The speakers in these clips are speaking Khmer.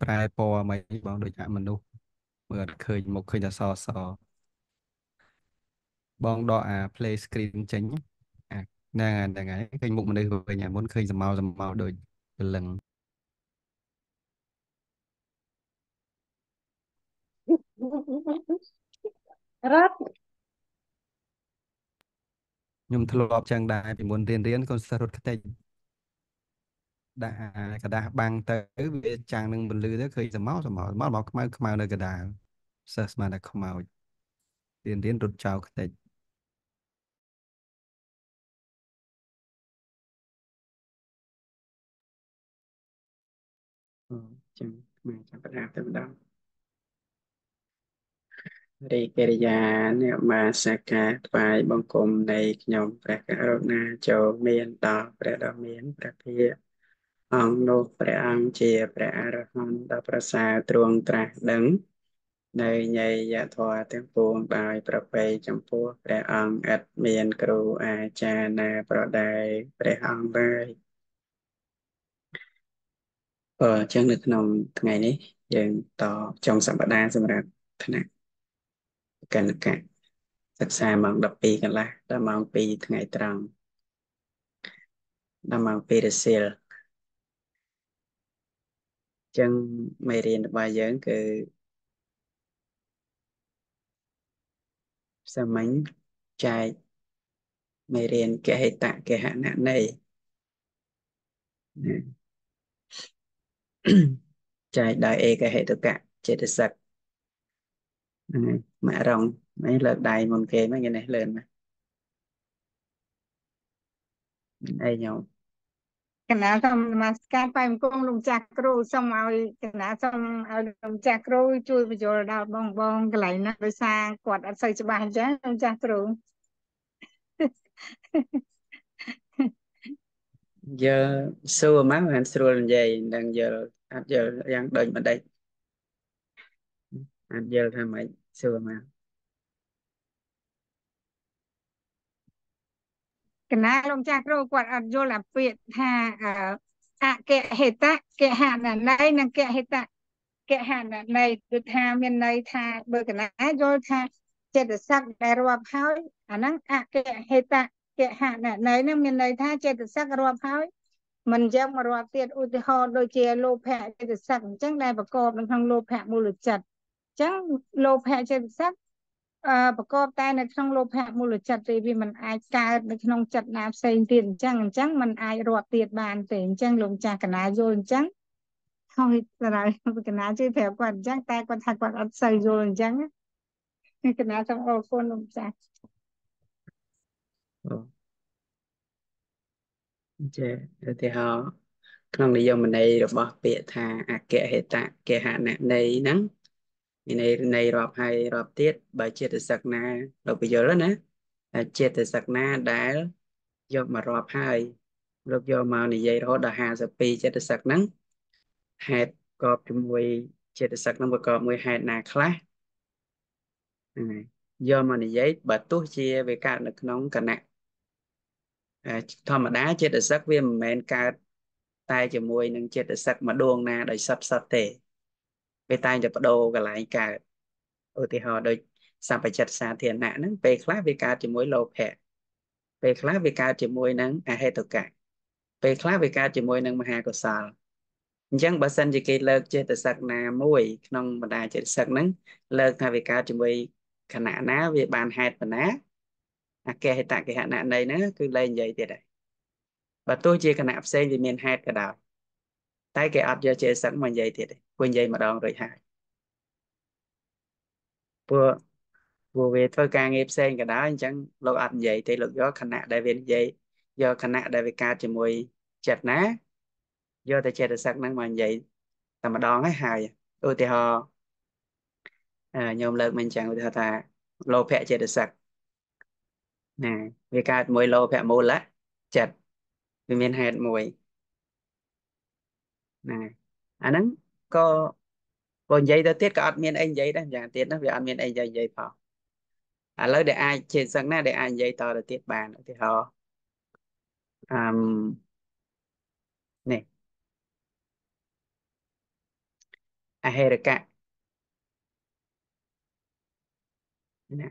ប្រែពណ៌មិនបងដូចអាមនុស្សមើលឃើញមកឃើញតែសសបងដកអា play screen ចេញអាហ្នឹងហើយឃើញមុខមនុស្សវិញអាមុនឃើញសមោដូចព្រលឹងរត់ខ្ញុំធ្លាប់ចឹងដែរពីមុនរៀនកូនសិស្សរត់ខ្ទេចដាក់អាกระดาษបាំងទៅវាចាំងនឹងពន្លឺទៅឃើញសមោខ្មៅខ្មៅនៅកណ្ដាលសិស្សស្មានតែខ្មោចរៀនរត់ចោលខ្ទេចចឹងមកចាប់ផ្ដើមតែម្ដងរីកិរិយាអ្នកមាសាកាថ្វាយបង្គំនៃខ្ញុំព្រះករុណាចូលមានដល់ព្រះដ៏មានព្រះភិក្ខអង្គនោះព្រះអង្គជាព្រះអរហន្តដ៏ប្រសើរទ្រង់ត្រាស់ដឹងនៅញយធម៌ទាំងពួងដោយប្រពៃចំពោះព្រះអង្គឥតមានគ្រូអាចារ្យណាប្រដៅព្រះអង្គឡើយអញ្ចឹងនៅក្នុងថ្ងៃនេះយើងតចុងសប្តាហ៍សម្រាប់ថ្នាក់កណ្ឌកៈសិក្សាម៉ោង12កន្លះដល់ម៉ោង2ថ្ងៃត្រង់ដល់ម៉ោង2រសៀលអញ្ចឹងមេរៀនរបស់យើងគឺសាមញ្ញចែកមេរៀនកហេតកហនន័យណាចែកដោយឯកហេតុកៈចេតសិកហ្នឹងហើយម៉ាក់រងនេះលើកដៃមុនគេមកគេនេះលឿនមកអីញោមកណាសូមនមស្ការបែបអង្គមលោកចាស់គ្រូសូមឲ្យកណាសូមឲ្យលោកចាស់គ្រូជួយបញ្យល់ដល់បងកន្លែងណាដោយសារគាត់អត់សូវច្បាស់អញ្ចឹងលោកចាស់គ្រូយកសួរមកមិនស្រួលនិយាយនឹងយល់អត់យល់យ៉ាងដូចម្ដេចអត់យល់ថាម៉េចសួរមកកណាលោកចាស់គ្រូគាត់អត់យល់អាពាក្យថាអកហេតកហនន័យនិងកហេតកហនន័យគឺថាមានន័យថាបើកណាយល់ថាចេតសិកដែលរាប់ហើយអាហ្នឹងអកហេតកហនន័យហ្នឹងមានន័យថាចេតសិករាប់ហើយមិនយកមករាប់ទៀតឧទាហរណ៍ដូចជាលោភៈចេតសិកអញ្ចឹងដែលប្រកបនៅក្នុងលោភៈមូលចិត្តអញ្ចឹងលោភៈចេតសិកប្រកបតែនៅក្នុងលោភៈមូលចិត្តទេវាមិនអាចកើតនៅក្នុងចិត្តណាផ្សេងទៀតអញ្ចឹងมันអាចរាប់ទៀតបានទេអញ្ចឹងលោកចាស់កណាយល់អញ្ចឹងហើយតារាកណាជួយប្រាប់គាត់អញ្ចឹងតែគាត់ថាគាត់អត់សូវយល់អញ្ចឹងកណាសូមអរគុណលោកចាស់ចេះឧទាហរណ៍ក្នុងនិយមន័យរបស់ពាក្យថាអគ្គហេតកហនន័យហ្នឹងមានន័យរាប់ហើយរាប់ទៀតបើចេតសិកណាលោកពយល់ណាតែចេតសិកណាដែលយកមករាប់ហើយលោកយកមកនិយាយរហូតដល់52ចេតសិកហ្នឹងហេតុប្រកបជាមួយចេតសិកហ្នឹងប្រកបមួយហេតុណាខ្លះហ្នឹងហើយយកមកនិយាយបើទោះជាវាកើតនៅក្នុងគណៈធម្មតាចេតសិកវាមិនមែនកើតតែជាមួយនឹងចេតសិកម្ដងណាដោយសុទ្ធទេវាតែងតែបដូរកន្លែងកើតឧទាហរណ៍ដូចសម្បជិតសាធារណៈហ្នឹងពេលខ្លះវាកើតជាមួយលោភៈពេលខ្លះវាកើតជាមួយនឹងអហេតុកៈពេលខ្លះវាកើតជាមួយនឹងមហាកុសលអញ្ចឹងបើសិនជាគេលើកចេតសិកណាមួយក្នុងបណ្ដាចេតសិកហ្នឹងលើកថាវាកើតជាមួយខណៈណាវាបានហេតុប៉ុណ្ណាអគ្គហេតកហនន័យហ្នឹងគឺលែងនិយាយទៀតហើយបើទោះជាគណៈផ្សេងវាមានហេតុក៏ដោយតែគេអត់យកចេតសិកមកនិយាយទៀតទេពួកនិយាយម្ដងរួចហើយពួកពួកវាធ្វើការងារផ្សេងក៏ដោយអញ្ចឹងលោកអត់និយាយទេលោកយកគណៈដែលវានិយាយយកគណៈដែលវាកើតជាមួយចិត្តណាយកតែចេតសិកហ្នឹងមកនិយាយតែម្ដងហើយឧទាហរណ៍ញោមលើកមិនអញ្ចឹងឧទាហរណ៍ថាលោភៈចេតសិកណាវាកើតមួយលោភៈមូលៈចិត្តវាមានហេតុមួយណាអាហ្នឹងក៏បើនិយាយទៅទៀតក៏អត់មានអីនិយាយដែរយ៉ាងទៀតណាវាអត់មានអីនិយាយផងឥឡូវដែលអាចចេតសិកណាដែលអាចនិយាយតទៅទៀតបានឧទាហរណ៍អឺនេះអហេរកៈណា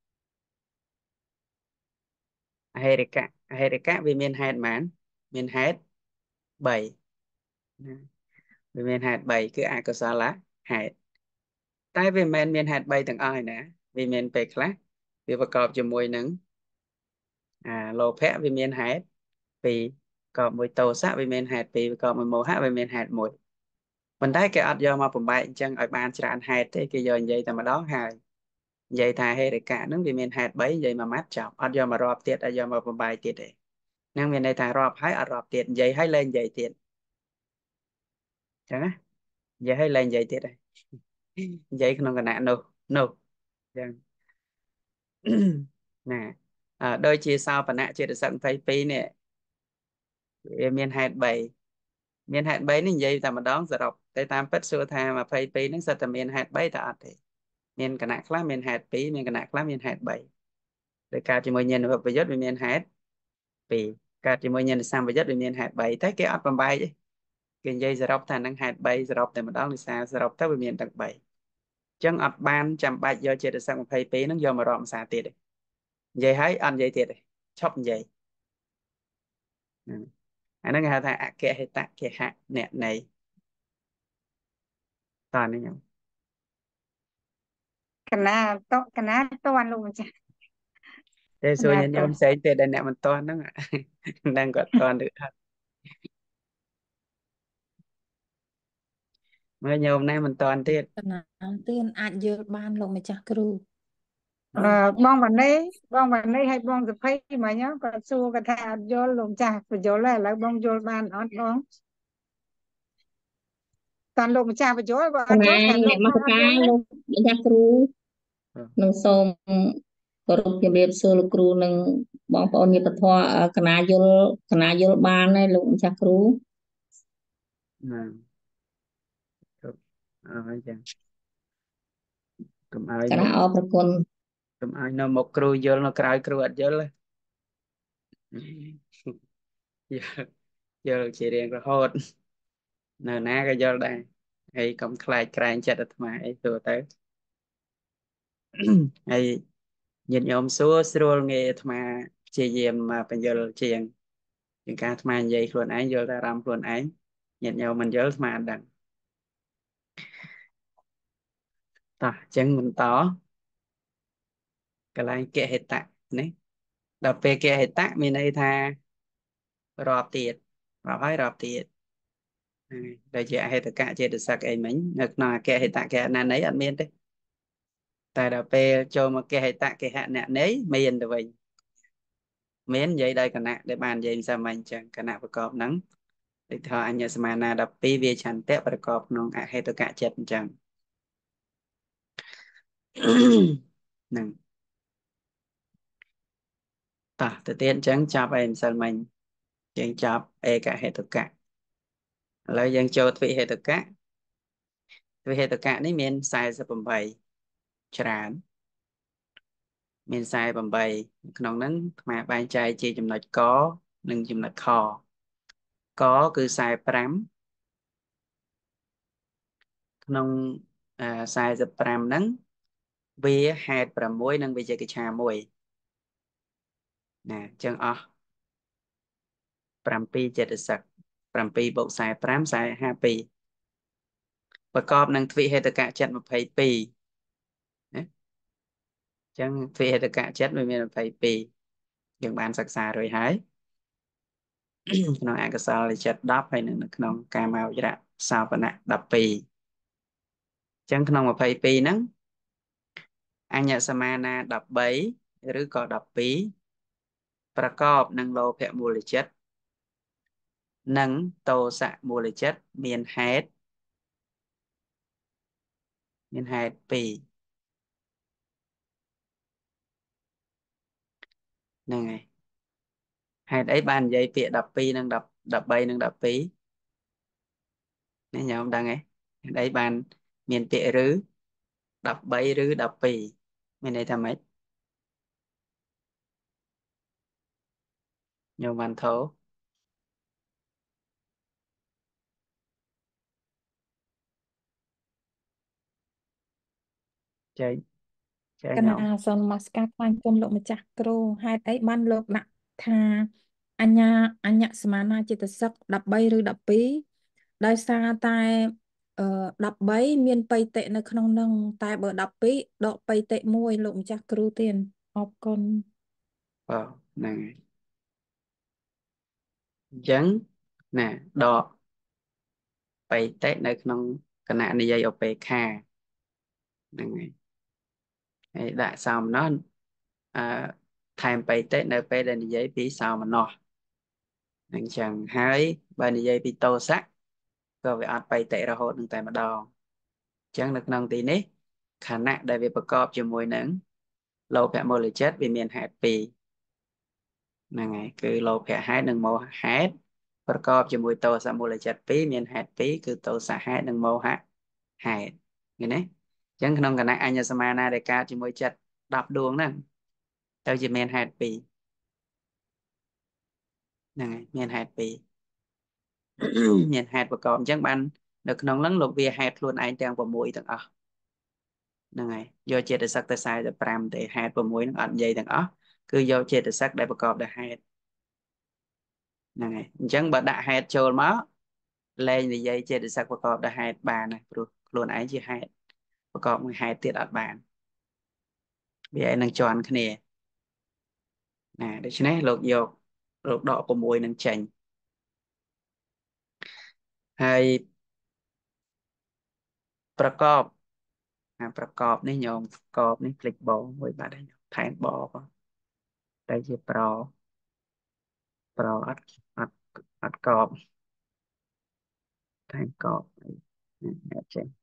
អហេរកៈវាមានហេតុប៉ុន្មានមានហេតុ3ណាវាមានហេតុ3គឺអកុសលហេតុតែវាមិនមែនមានហេតុ3ទាំងអស់ឯណាវាមានពេលខ្លះវាប្រកបជាមួយនឹងលោភៈវាមានហេតុ2ប្រកបមួយទោសៈវាមានហេតុ2ប្រកបមួយមោហៈវាមានហេតុ1ប៉ុន្តែគេអត់យកមកបំបែកអញ្ចឹងឲ្យបានច្រើនហេតុទេគេយកនិយាយតែម្ដងហើយនិយាយថាហេតុកៈហ្នឹងវាមានហេតុ3និយាយមួយម៉ាត់ចប់អត់យកមករាប់ទៀតអត់យកមកបំបែកទៀតទេហ្នឹងមានន័យថារាប់ហើយអត់រាប់ទៀតនិយាយហើយលែងនិយាយទៀតអញ្ចឹងណានិយាយហើយលែងនិយាយទៀតហើយនិយាយក្នុងគណៈនោះអញ្ចឹងណាដូចជាសោបនៈចេតសិក22នេះវាមានហេតុ3មានហេតុ3នេះនិយាយតែម្ដងសរុបតែតាមពិតសួរថា22ហ្នឹងសិតតែមានហេតុ3តើអត់ទេមានគណៈខ្លះមានហេតុ2មានគណៈខ្លះមានហេតុ3ដោយការជាមួយញាណវិបយុទ្ធវាមានហេតុ2កើតជាមួយញាណសម្បយុទ្ធវាមានហេតុ3តែគេអត់បំបែកទេគេនិយាយសរុបថានឹងហេតុ3សរុបតែម្ដងដោយសារសរុបទៅវាមានទាំង3អញ្ចឹងអត់បានចាំបាច់យកចេតសិក22ហ្នឹងយកមករាប់ភាសាទៀតទេនិយាយហើយអត់និយាយទៀតទេឈប់និយាយអាហ្នឹងគេហៅថាអគ្គហេតគេហៈអ្នកនៃតើនេះខ្ញុំកណាតកណាតន់លោកម្ចាស់តែសួរញាតិញោមផ្សេងទៀតដែលអ្នកមិនតន់ហ្នឹងដឹងគាត់តន់ឬអត់មើលញោមណាមិនតន់ទៀតកណាទៀនអាចយល់បានលោកម្ចាស់គ្រូបងវណ្ណេឲ្យបងសុភ័យមិញគាត់សួរគាត់ថាអត់យល់លោកម្ចាស់បញ្យល់ហើយឥឡូវបងយល់បានអត់បងតាន់លោកម្ចាស់បញ្យល់បើអត់យល់តែលោកថាអត់យល់លោកម្ចាស់គ្រូនឹងសូមគោរពជម្រាបសួរលោកគ្រូនិងបងប្អូនញាតិធម៌កណាយល់បានហើយលោកម្ចាស់គ្រូណាគ្រប់អញ្ចឹងកុំឲ្យកណាមកអរប្រគុណកុំឲ្យនៅមុខគ្រូយល់នៅក្រៅគ្រូអត់យល់ទេយល់ជារៀងរហូតនៅណាក៏យល់ដែរហើយកុំខ្លាចក្រែងចិត្តអាត្មាអីទៅទៅហើយញាតិញោមសួរស្រួលងាយអាត្មាព្យាយាមមកបញ្យល់ជាងការអាត្មានិយាយខ្លួនឯងយល់តែអារម្មណ៍ខ្លួនឯងញាតិញោមមិនយល់អាត្មាអត់ដឹងតោះអញ្ចឹងបន្តកន្លែងគហេតៈនេះដល់ពេលគហេតៈមានន័យថារាប់ទៀតរាប់ហើយរាប់ទៀតដែលជាអហេតុកៈចេតសិកអីមិញនៅក្នុងអគ្គហេតៈកហណន័យអត់មានទេតែដល់ពេលចូលមកគហេតៈកហណន័យមានទៅវិញមាននិយាយដោយគណៈដែលបាននិយាយសាមញ្ញអញ្ចឹងគណៈប្រកបហ្នឹងដូចថាអញ្ញសមាណា12វាឆន្ទៈប្រកបក្នុងអហេតុកៈចិត្តអញ្ចឹងហ្នឹងតោះទៅទៀតអញ្ចឹងចាប់អីម្សិលមិញយើងចាប់ឯកហេតុកៈឥឡូវយើងចូលទ្វិហេតុកៈទ្វិហេតុកៈនេះមាន48ច្រើនមាន48ក្នុងហ្នឹងអាត្មាបែងចែកជាចំណុចកនិងចំណុចខកគឺ45ក្នុង45ហ្នឹងវាហេតុ6និងវិជកិច្ឆា1ណាអញ្ចឹងអស់7ចេតសិក7បូក45 52ប្រកបនឹងទ្វិហេតុកៈចិត្ត22ណាអញ្ចឹងទ្វិហេតុកៈចិត្តវាមាន22យើងបានសិក្សារួចហើយក្នុងអកុសលចិត្ត10ហើយនៅក្នុងកាមវិរៈសោបនៈ12អញ្ចឹងក្នុង22ហ្នឹងអញ្ញសមាណា13ឬក៏12ប្រកបនឹងលោភៈមូលចិត្តនិងតោសៈមូលចិត្តមានហេតុ2ហ្នឹងហើយហេតុអីបាននិយាយពាក្យ12និង13និង12នេះញោមដឹងទេហេតុអីបានមានពាក្យឬ13ឬ12មានន័យថាម៉េចញោមបានធោចែកចែកកណាញោមសូមនមស្ការថ្វាយគុំលោកម្ចាស់គ្រូហេតុអីបានលោកដាក់ថាអញ្ញាសមាណាចេតសិក13ឬ12ដោយសារតែ13មានបៃតិនៅក្នុងនឹងតែបើ12ដកបៃតិមួយលោកម្ចាស់គ្រូទៀតអរគុណបាទហ្នឹងហើយអញ្ចឹងណាដកបៃតិនៅក្នុងគណៈនិយាយឧបេក្ខាហ្នឹងហើយដាក់សោមនស្សអឺថែមបៃតិនៅពេលដែលនិយាយពីសោមនស្សអញ្ចឹងហើយបើនិយាយពីតោសៈក៏វាអត់បៃតិរហូតនឹងតែម្ដងអញ្ចឹងនៅក្នុងទីនេះខណៈដែលវាប្រកបជាមួយនឹងលោភៈមូលចិត្តវាមានហេតុពីរហ្នឹងហើយគឺលោភៈហេតុនិងមោហៈហេតុប្រកបជាមួយតោសៈមូលចិត្តពីរមានហេតុពីរគឺតោសៈហេតុនិងមោហៈហេតុឃើញទេអញ្ចឹងក្នុងគណៈអញ្ញសមាណាដែលកើតជាមួយចិត្ត10ដួងហ្នឹងទៅជាមានហេតុពីរហ្នឹងហើយមានហេតុពីរមានហេតុប្រកបអញ្ចឹងបាននៅក្នុងហ្នឹងលោកវាហេតុខ្លួនឯងទាំង6ទាំងអស់ហ្នឹងហើយយកចេតសិកទៅ45ទេហេតុ6ហ្នឹងអត់និយាយទាំងអស់គឺយកចេតសិកដែលប្រកបដោយហេតុហ្នឹងហើយអញ្ចឹងបើដាក់ហេតុចូលមកលែងនិយាយចេតសិកប្រកបដោយហេតុបានណាព្រោះខ្លួនឯងជាហេតុប្រកបមួយហេតុទៀតអត់បានវាឯងនឹងជន់គ្នាណាដូច្នេះលោកយកលោកដក6នឹងចេញហើយប្រកបប្រកបនេះញោមប្រកបនេះភ្លេចបមួយបាត់ហើយញោមថែមបផងតែជាប្រអត់អត់កបថែមកបអត់ចេះ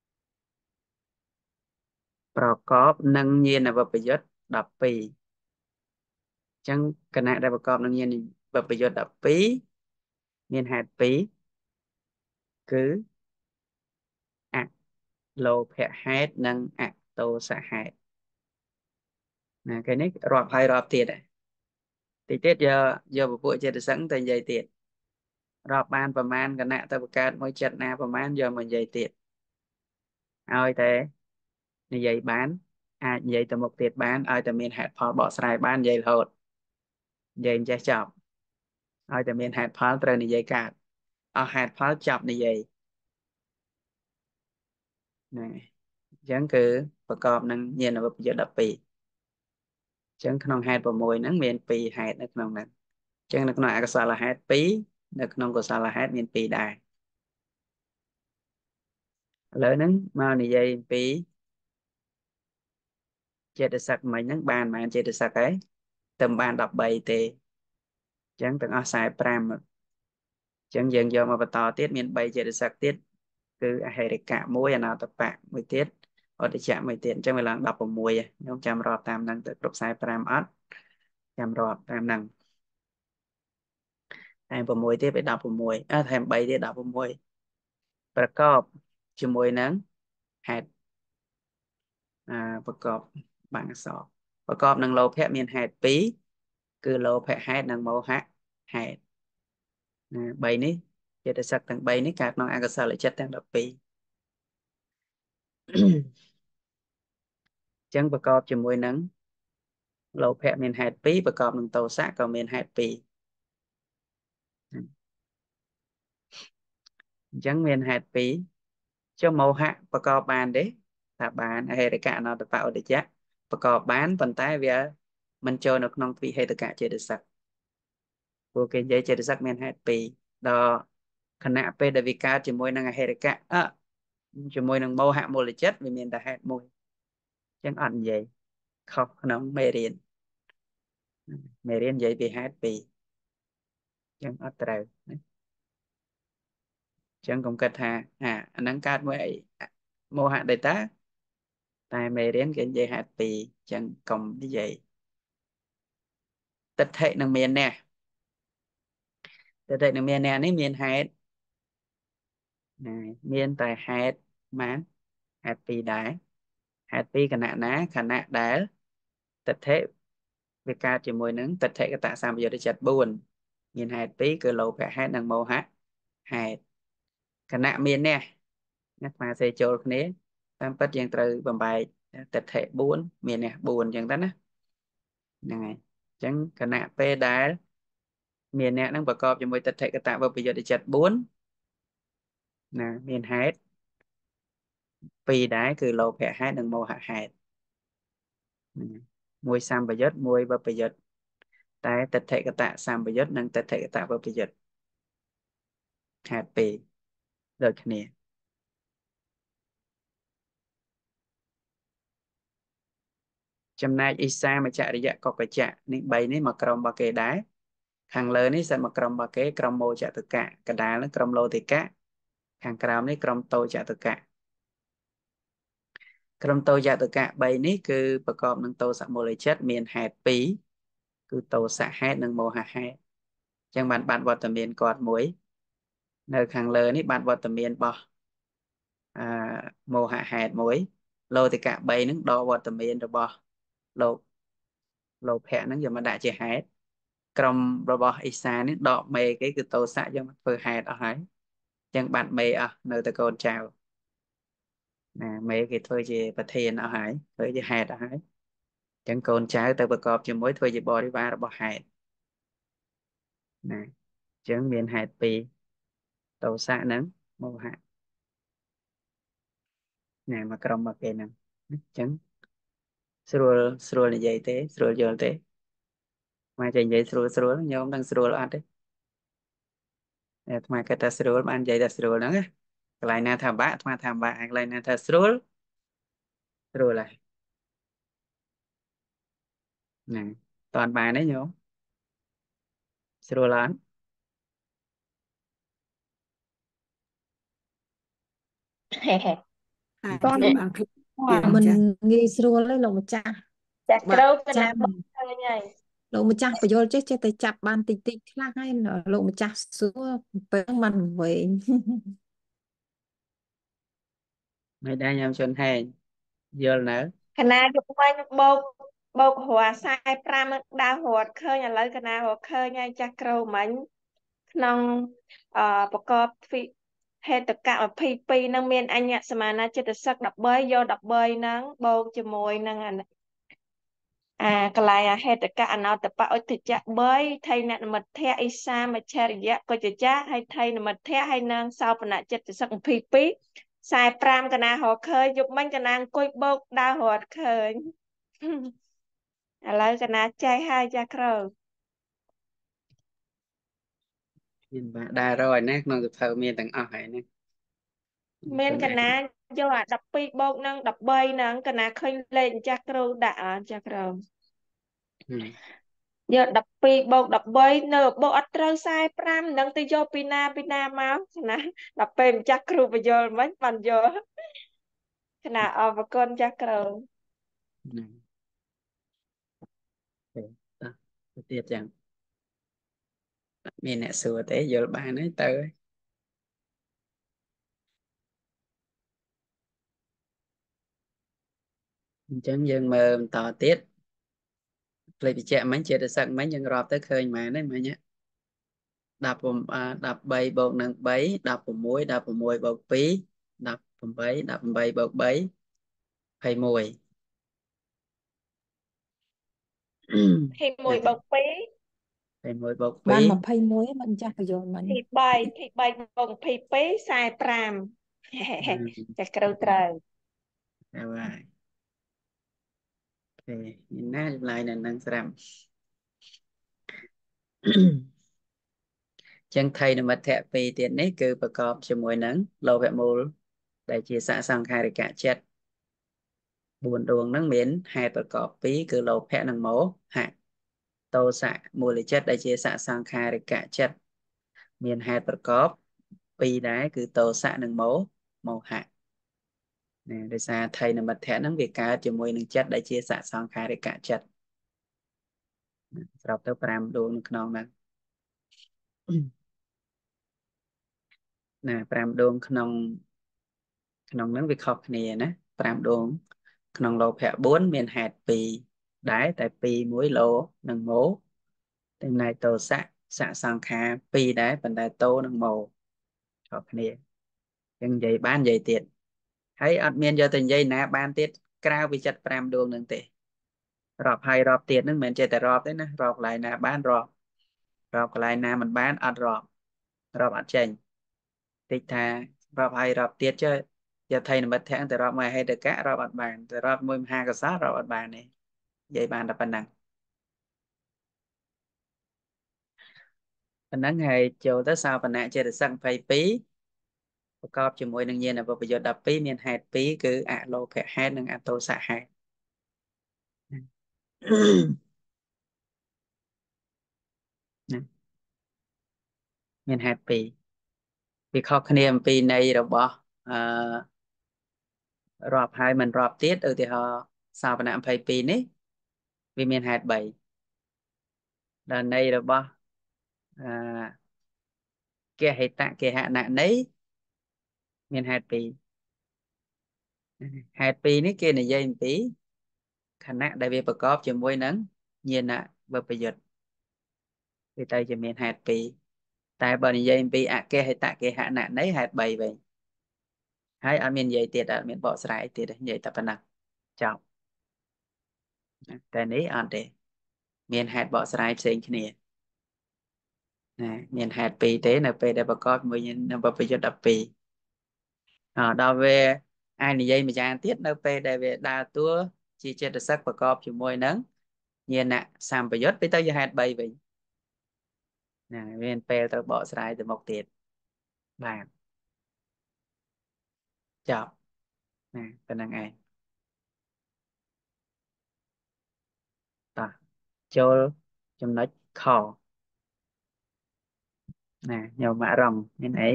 ប្រកបនឹងញាណវបយុត្ត12អញ្ចឹងគណៈដែលប្រកបនឹងញាណវបយុត្ត12មានហេតុ2គឺអលោភៈហេតុនិងអតោសៈហេតុណាគេនេះរាប់ហើយរាប់ទៀតតិចទៀតយកពពួកចេតសិកទៅនិយាយទៀតរាប់បានប្រមាណគណៈទៅបង្កើតមួយចិត្តណាប្រមាណយកមកនិយាយទៀតឲ្យតែនិយាយបានអាចនិយាយទៅមុខទៀតបានឲ្យតែមានហេតុផលបកស្រាយបាននិយាយរហូតនិយាយមិនចេះចប់ឲ្យតែមានហេតុផលត្រូវនិយាយកើតអស់ហេតុផលចប់និយាយហ្នឹងអញ្ចឹងគឺប្រកបនឹងញាណវិបយុទ្ធ12អញ្ចឹងក្នុងហេតុ6ហ្នឹងមាន2ហេតុនៅក្នុងហ្នឹងអញ្ចឹងនៅក្នុងអកុសលហេតុ2នៅក្នុងកុសលហេតុមាន2ដែរឥឡូវហ្នឹងមកនិយាយអំពីចេតសិកមិញហ្នឹងបានប៉ុន្មានចេតសិកហើយទៅបាន13ទេអញ្ចឹងទាំងអស់45អញ្ចឹងយើងយកមកបន្តទៀតមាន3ចេតសិកទៀតគឺអហិរិកៈ1អនាតបៈមួយទៀតអតិចៈមួយទៀតអញ្ចឹងវាឡើង16ខ្ញុំចាំរាប់តាមហ្នឹងទៅគ្រប់45អត់ចាំរាប់តាមហ្នឹងតែ6ទៀតไป16ថែម3ទៀត16ប្រកបជាមួយនឹងហេតុប្រកបបាំងអក្សរប្រកបនឹងលោភៈមានហេតុ2គឺលោភៈហេតុនិងមោហៈហេតុណា3នេះចេតសិកទាំង3នេះកើតក្នុងអកុសលចិត្តទាំង12អញ្ចឹងប្រកបជាមួយនឹងលោភៈមានហេតុ2ប្រកបនឹងតោសៈក៏មានហេតុ2អញ្ចឹងមានហេតុ2ចុះមោហៈប្រកបបានទេថាបានអហិរិកៈអនតបៈឧទចៈប្រកបបានប៉ុន្តែវាមិនចូលនៅក្នុងទ្វិហេតុកៈចេតសិកព្រោះគេនិយាយចេតសិកមានហេតុ2ដល់ខណៈពេលដែលវាកើតជាមួយនឹងអហិរិកៈជាមួយនឹងមោហៈមូលចិត្តវាមានតែហេតុមួយអញ្ចឹងអត់និយាយខុសក្នុងមេរៀននិយាយពីហេតុ2អញ្ចឹងអត់ត្រូវណាអញ្ចឹងកុំគិតថាអាហ្នឹងកើតមួយអីមោហៈដេតាតែមេរៀនគេនិយាយហេតុ2អញ្ចឹងកុំនិយាយទិដ្ឋិនឹងមាននេះទិដ្ឋិនឹងមាននេះនេះមានហេតុមានតែហេតុម៉ានហេតុ2ដែរហេតុ2គណៈណាខណៈដែលទិដ្ឋិវាកើតជាមួយនឹងទិដ្ឋិកតសម្បយុទ្ធចិត្ត4មានហេតុ2គឺលោភៈហេតុនិងមោហៈហេតុគណៈមាននេះណាស្មាសេចូលគ្នាតាមពិតយើងត្រូវបំបែកតិដ្ឋិ4មានអ្នក4អញ្ចឹងទៅណាហ្នឹងហើយអញ្ចឹងគណៈពេលដែលមានអ្នកហ្នឹងប្រកបជាមួយតិដ្ឋិកតវិបយុទ្ធចិត្ត4ណាមានហេតុពីរដែរគឺលោភៈហេតុនិងមោហៈហេតុហ្នឹងហើយមួយសម្បយុទ្ធមួយវិបយុទ្ធតែតិដ្ឋិកតសម្បយុទ្ធនិងតិដ្ឋិកតវិបយុទ្ធហេតុពីរដូចគ្នាចំណែកអ៊ីសាមច្ចរិយកុកច្ចៈនេះ3នេះមកក្រុមរបស់គេដែរខាងលើនេះសិតមកក្រុមរបស់គេក្រុមមោចតុកៈកដាលនឹងក្រុមលោតិកៈខាងក្រោមនេះក្រុមតោចតុកៈក្រុមតោចតុកៈ3នេះគឺប្រកបនឹងតោសមូលចិត្តមានហេតុ2គឺតោសហេតុនិងមោហហេតុអញ្ចឹងបានបាត់វត្តមានគាត់មួយនៅខាងលើនេះបាត់វត្តមានរបស់មោហហេតុមួយលោតិកៈ3ហ្នឹងដកវត្តមានរបស់លោភៈហ្នឹងយកមកដាក់ជាហេតុក្រុមរបស់អ៊ីសានេះដកមេគេគឺតោសៈយកមកធ្វើហេតុអស់ហើយអញ្ចឹងបាត់មេអស់នៅតែកូនចៅណាមេគេធ្វើជាប្រធានអស់ហើយធ្វើជាហេតុអស់ហើយអញ្ចឹងកូនចៅទៅប្រកបជាមួយធ្វើជាបរិវាររបស់ហេតុណាអញ្ចឹងមានហេតុពីរតោសៈនិងមោហៈណាមកក្រុមមកគេហ្នឹងអញ្ចឹងស្រួលនិយាយទេស្រួលយល់ទេមកចេះនិយាយស្រួលញោមនឹងស្រួលអត់ទេអាត្មាគិតថាស្រួលបាននិយាយថាស្រួលហ្នឹងណាកន្លែងណាថាបាក់អាត្មាថាបាក់កន្លែងណាថាស្រួលហើយហ្នឹងតនបានទេញោមស្រួលអត់ហេហេតន់បានភ្លេចមិនចាងាយស្រួលទេលោកម្ចាស់ចាក់បាក្រូក់កចាណាបងឃើញហើយលោកម្ចាស់បញ្យល់ចេះតែចាប់បានតិចខ្លះហើយលោកម្ចាស់សួរពេលមិនវែងមិនដែរញោមជន់ហែងយល់នៅកណាយកវិញបោកហួរ45ដើររត់ឃើញឥឡូវកណារត់ឃើញហើយចាស់ក្រូមិញក្នុងប្រកបហេតុកៈ22នឹងមានអញ្ញសមាណាចិត្តសឹក13យក13ហ្នឹងបូកជាមួយនឹងកន្លែងហេតុកៈអនតបឧទ្ធចៈ3ថៃនមិទ្ធៈអ៊ីសាមច្ឆរិយៈកុចចៈហើយថៃនមិទ្ធៈហើយនឹងសោបនៈចិត្តសឹក22 45កណារកឃើញយប់មិញកណាអង្គុយបោកដើររត់ឃើញ ឥឡូវកណាចែកហើយចាស់គ្រូមានបាក់ដែររយណាក្នុងសភៅមានទាំងអស់ហើយណាមានកណាយកអា12បូកនឹង13ហ្នឹងកណាឃើញលេខចាស់គ្រូដាក់ចាស់គ្រូយក12បូក13នៅបូកអត់ត្រូវ45នឹងទៅយកពីណាមកណាដល់ពេលម្ចាស់គ្រូបញ្យល់មិញបានយកកណាអរគុណចាស់គ្រូទៅទៀតចឹងមានអ្នកសួរទេយល់បានហើយទៅអញ្ចឹងយើងមើលបន្តទៀតផ្លេចបញ្ជាក់មិញចេតសិកមិញយើងរាប់ទៅឃើញម៉ែនទេមិញ13បូកនឹង3 16 16បូក2 18 18បូក3 21 21បូក2 21បូក2 21បូកបាន 2 21មិកម្ចាស់បញ្យល់មិញ 23បូក22 45ចាស់គ្រូត្រូវហើយអូខេមានណាចម្លើយនៅនឹងស្រាប់ចឹងថៃនិមិត្តៈ2ទៀតនេះគឺប្រកបជាមួយនឹងលោភៈមូលដែលជាសសង្ខារិកៈចិត្ត4ដួងហ្នឹងមានហេតុប្រកប2គឺលោភៈនិងមោហៈតោសៈមូលចិត្តដែលជាសសង្ខារិកៈចិត្តមានហេតុប្រកប2ដែរគឺតោសៈនិងមោហៈណាដោយសារថៃនិមិត្តៈហ្នឹងវាកើតជាមួយនឹងចិត្តដែលជាសសង្ខារិកៈចិត្តស្របទៅ5ដួងនៅក្នុងហ្នឹងណា5ដួងក្នុងហ្នឹងវាខុសគ្នាណា5ដួងក្នុងលោភៈ4មានហេតុ2ដែរតែ2មួយលោនិងមោចំណែកតោសៈសសង្ខារ2ដែរប៉ុន្តែតោនិងមោខុសគ្នាអញ្ចឹងនិយាយបាននិយាយទៀតហើយអត់មានយកទៅនិយាយណាបានទៀតក្រៅពី75ដួងនឹងទេរាប់ហើយរាប់ទៀតហ្នឹងមិនមែនចេះតែរាប់ទេណារាប់កន្លែងណាបានរាប់កន្លែងណាមិនបានអត់រាប់អត់ចេញតិចថារាប់ហើយរាប់ទៀតចុះយថៃនិមិត្តធៈទៅរាប់មួយហេតុកៈរាប់អត់បានទៅរាប់មួយមហាកុសលរាប់អត់បានទេនិយាយបានតែប៉ុណ្ណឹងហើយចូលទៅសោបនៈចេតសិក22ប្រកបជាមួយនឹងញាណបព្វយុត្ត12មានហេតុ2គឺអលោភៈហេតុនិងអតោសៈហេតុណាមានហេតុ2វាខុសគ្នាអំពីន័យរបស់រាប់ហើយមិនរាប់ទៀតឧទាហរណ៍សោបនៈ22នេះវាមានហេតុ3ដល់ន័យរបស់កហេតៈកេហណន័យមានហេតុ2ហេតុ2នេះគេនិយាយអំពីខណៈដែលវាប្រកបជាមួយនឹងញាណបព្វយុត្តវាទៅជាមានហេតុ2តែបើនិយាយអំពីអកេហេតៈកេហណន័យហេតុ3វិញហើយអត់មាននិយាយទៀតអត់មានបកស្រាយទៀតនិយាយតែប៉ុណ្ណឹងចប់តែនេះអត់ទេមានហេតុបកស្រាយផ្សេងគ្នាណាមានហេតុ2ទេនៅពេលដែលប្រកបជាមួយនឹងបព្វយុត្ត12ដល់វាអាចនិយាយម្យ៉ាងទៀតនៅពេលដែលវាដើរតួជាចេតសិកប្រកបជាមួយនឹងញាណសម្បយុត្តទៅជាហេតុ3វិញណាមានពេលទៅបកស្រាយទៅមុខទៀតបាទចប់ណាប៉ុណ្្នឹងឯងតោះចូលចំណុចខណាញោមអារម្មណ៍មានអី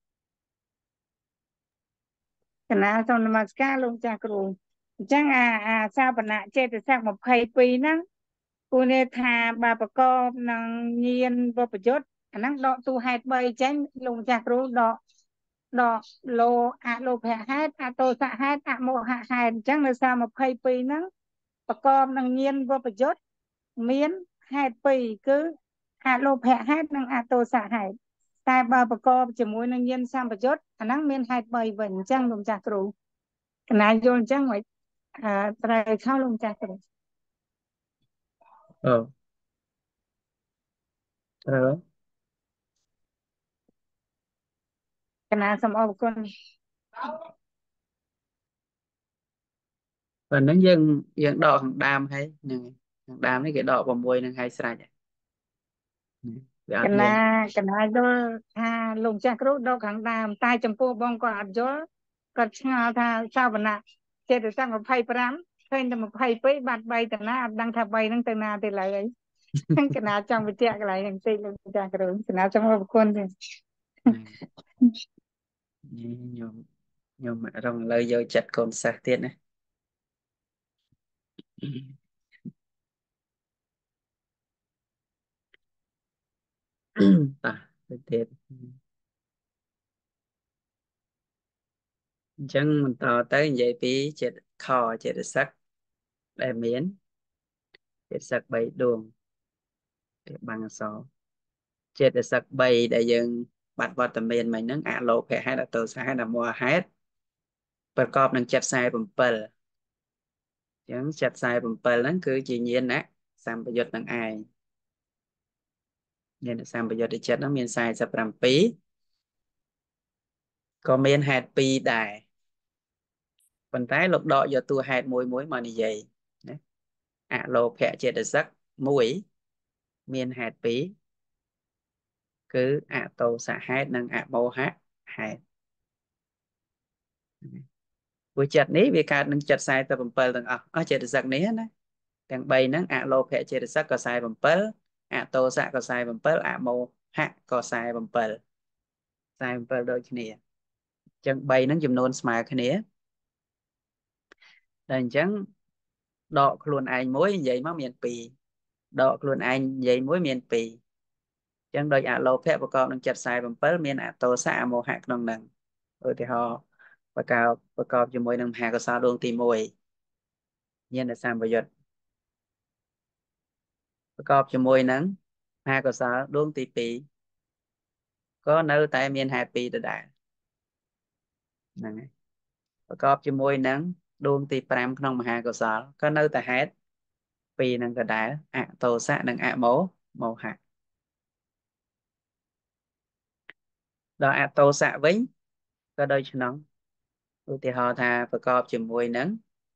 កណាសូមនមស្ការលោកចាស់គ្រូអញ្ចឹងអាសាបនៈចេតសិក22ហ្នឹងគូនេះថាបើប្រកបនឹងញាណបព្វយុត្តអាហ្នឹងដកទូហេតុ3ចេញលោកចាស់គ្រូដកលោអលោភៈហេតុអតោសៈហេតុអមោហៈហេតុអញ្ចឹងនៅសារ22ហ្នឹងប្រកបនឹងញាណបព្វយុត្តមានហេតុ2គឺអលោភៈហេតុនិងអតោសៈហេតុតែបើប្រកបជាមួយនឹងញាណសម្បយុត្តអាហ្នឹងមានហេតុ3វិញអញ្ចឹងលោកចាស់គ្រូកណាយល់អញ្ចឹងមិនត្រូវខុសលោកចាស់គ្រូត្រូវកណាសូមអរគុណប៉ុណ្្នឹងយើងដកខាងដើមហើយហ្នឹងខាងដើមនេះគេដក6នឹងហើយស្រេចវាអត់មានកណាយល់ថាលោកចាស់គ្រូដកខាងដើមតែចំពោះបងគាត់អត់យល់គាត់ឆ្ងល់ថាសាវណៈចេតសិក25ឃើញតែ22បាត់3ទៅណាអត់ដឹងថា3ហ្នឹងទៅណាទេឡើយអីហ្នឹងកណាចង់បញ្ជាក់កន្លែងហ្នឹងតិចលោកចាស់គ្រូកណាចង់អរគុណទេខ្ញុំរងលើយកចិត្តកូនសិស្សទៀតណាតោះទៅទៀតអញ្ចឹងបន្តទៅនិយាយពីចិត្តខចេតសិកដែលមានចេតសិក3ដួងវាបាំងអក្សរចេតសិក3ដែលយើងបាត់វត្តមានមិញហ្នឹងអលោភៈហេតុអតោសៈហេតុអមោហៈហេតុប្រកបនឹងចិត្ត47អញ្ចឹងចិត្ត47ហ្នឹងគឺជាញាណសម្បយុត្តនឹងឯងញាណសម្បយុត្តចិត្តហ្នឹងមាន47ក៏មានហេតុ2ដែរប៉ុន្តែលោកដកយកតួហេតុមួយមកនិយាយណាអលោភៈចេតសិក1មានហេតុ2គឺអតោសៈហេតុនិងអមោហៈហេតុព្រោះចិត្តនេះវាកើតនឹងចិត្ត47ទាំងអស់ចេតសិកនេះណាទាំង3ហ្នឹងអលោភៈចេតសិកក៏47អតោសៈក៏47អមោហៈក៏47ដូចគ្នាអញ្ចឹង3ហ្នឹងចំនួនស្មើគ្នាតែអញ្ចឹងដកខ្លួនឯងមួយនិយាយមកមាន2ដកខ្លួនឯងនិយាយមួយមាន2អញ្ចឹងដោយអលោភៈប្រកបនឹងចិត្ត47មានអតោសៈអមោហៈក្នុងហ្នឹងឧទាហរណ៍ប្រកបជាមួយនឹងមហាកុសលដួងទី1ញាណសម្បយុត្តប្រកបជាមួយនឹងមហាកុសលដួងទី2ក៏នៅតែមានហេតុ2ដដែលហ្នឹងហើយប្រកបជាមួយនឹងដួងទី5ក្នុងមហាកុសលក៏នៅតែហេតុពីរនឹងដដែលអតោសៈនិងអមោហៈដល់អតោសៈវិញក៏ដូចក្នុងឧទាហរណ៍ថាប្រកបជាមួយនឹង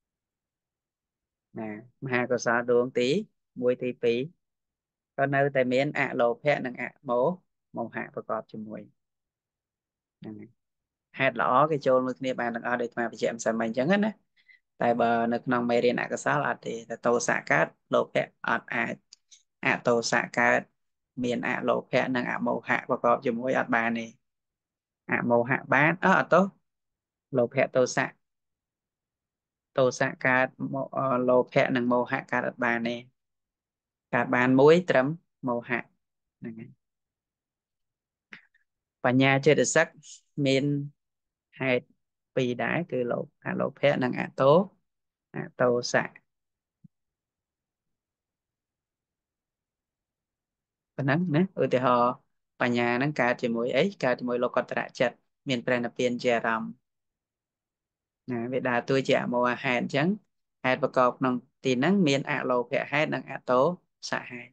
ណាមហាកុសលដួងទី1ទី2ក៏នៅតែមានអលោភៈនិងអមោហៈប្រកបជាមួយហ្នឹងហើយហេតុល្អគេចូលមួយគ្នាបានទាំងអស់ដោយអាត្មាបញ្ជាក់មិនសិនមិនអញ្ចឹងណាតែបើនៅក្នុងមេរៀនអកុសលអត់ទេតែតោសៈកើតលោភៈអត់អាចអតោសៈកើតមានអលោភៈនិងអមោហៈប្រកបជាមួយអត់បានទេអមោហៈបានអត់ទោសលោភៈទោសៈកើតលោភៈនិងមោហៈកើតអត់បានទេកើតបានមួយត្រឹមមោហៈហ្នឹងហើយបញ្ញាចេតសិកមានហេតុពីរដែរគឺអលោភៈនិងអតោសៈប៉ុណ្ណឹងណាឧទាហរណ៍បញ្ញាហ្នឹងកើតជាមួយអីកើតជាមួយលោកតរៈចិត្តមានប្រណិពានជាអារម្មណ៍ណាវាដើរតួជាអមោហេតុអញ្ចឹងហេតុប្រកបក្នុងទីហ្នឹងមានអលោភៈហេតុនិងអតោសៈហេតុ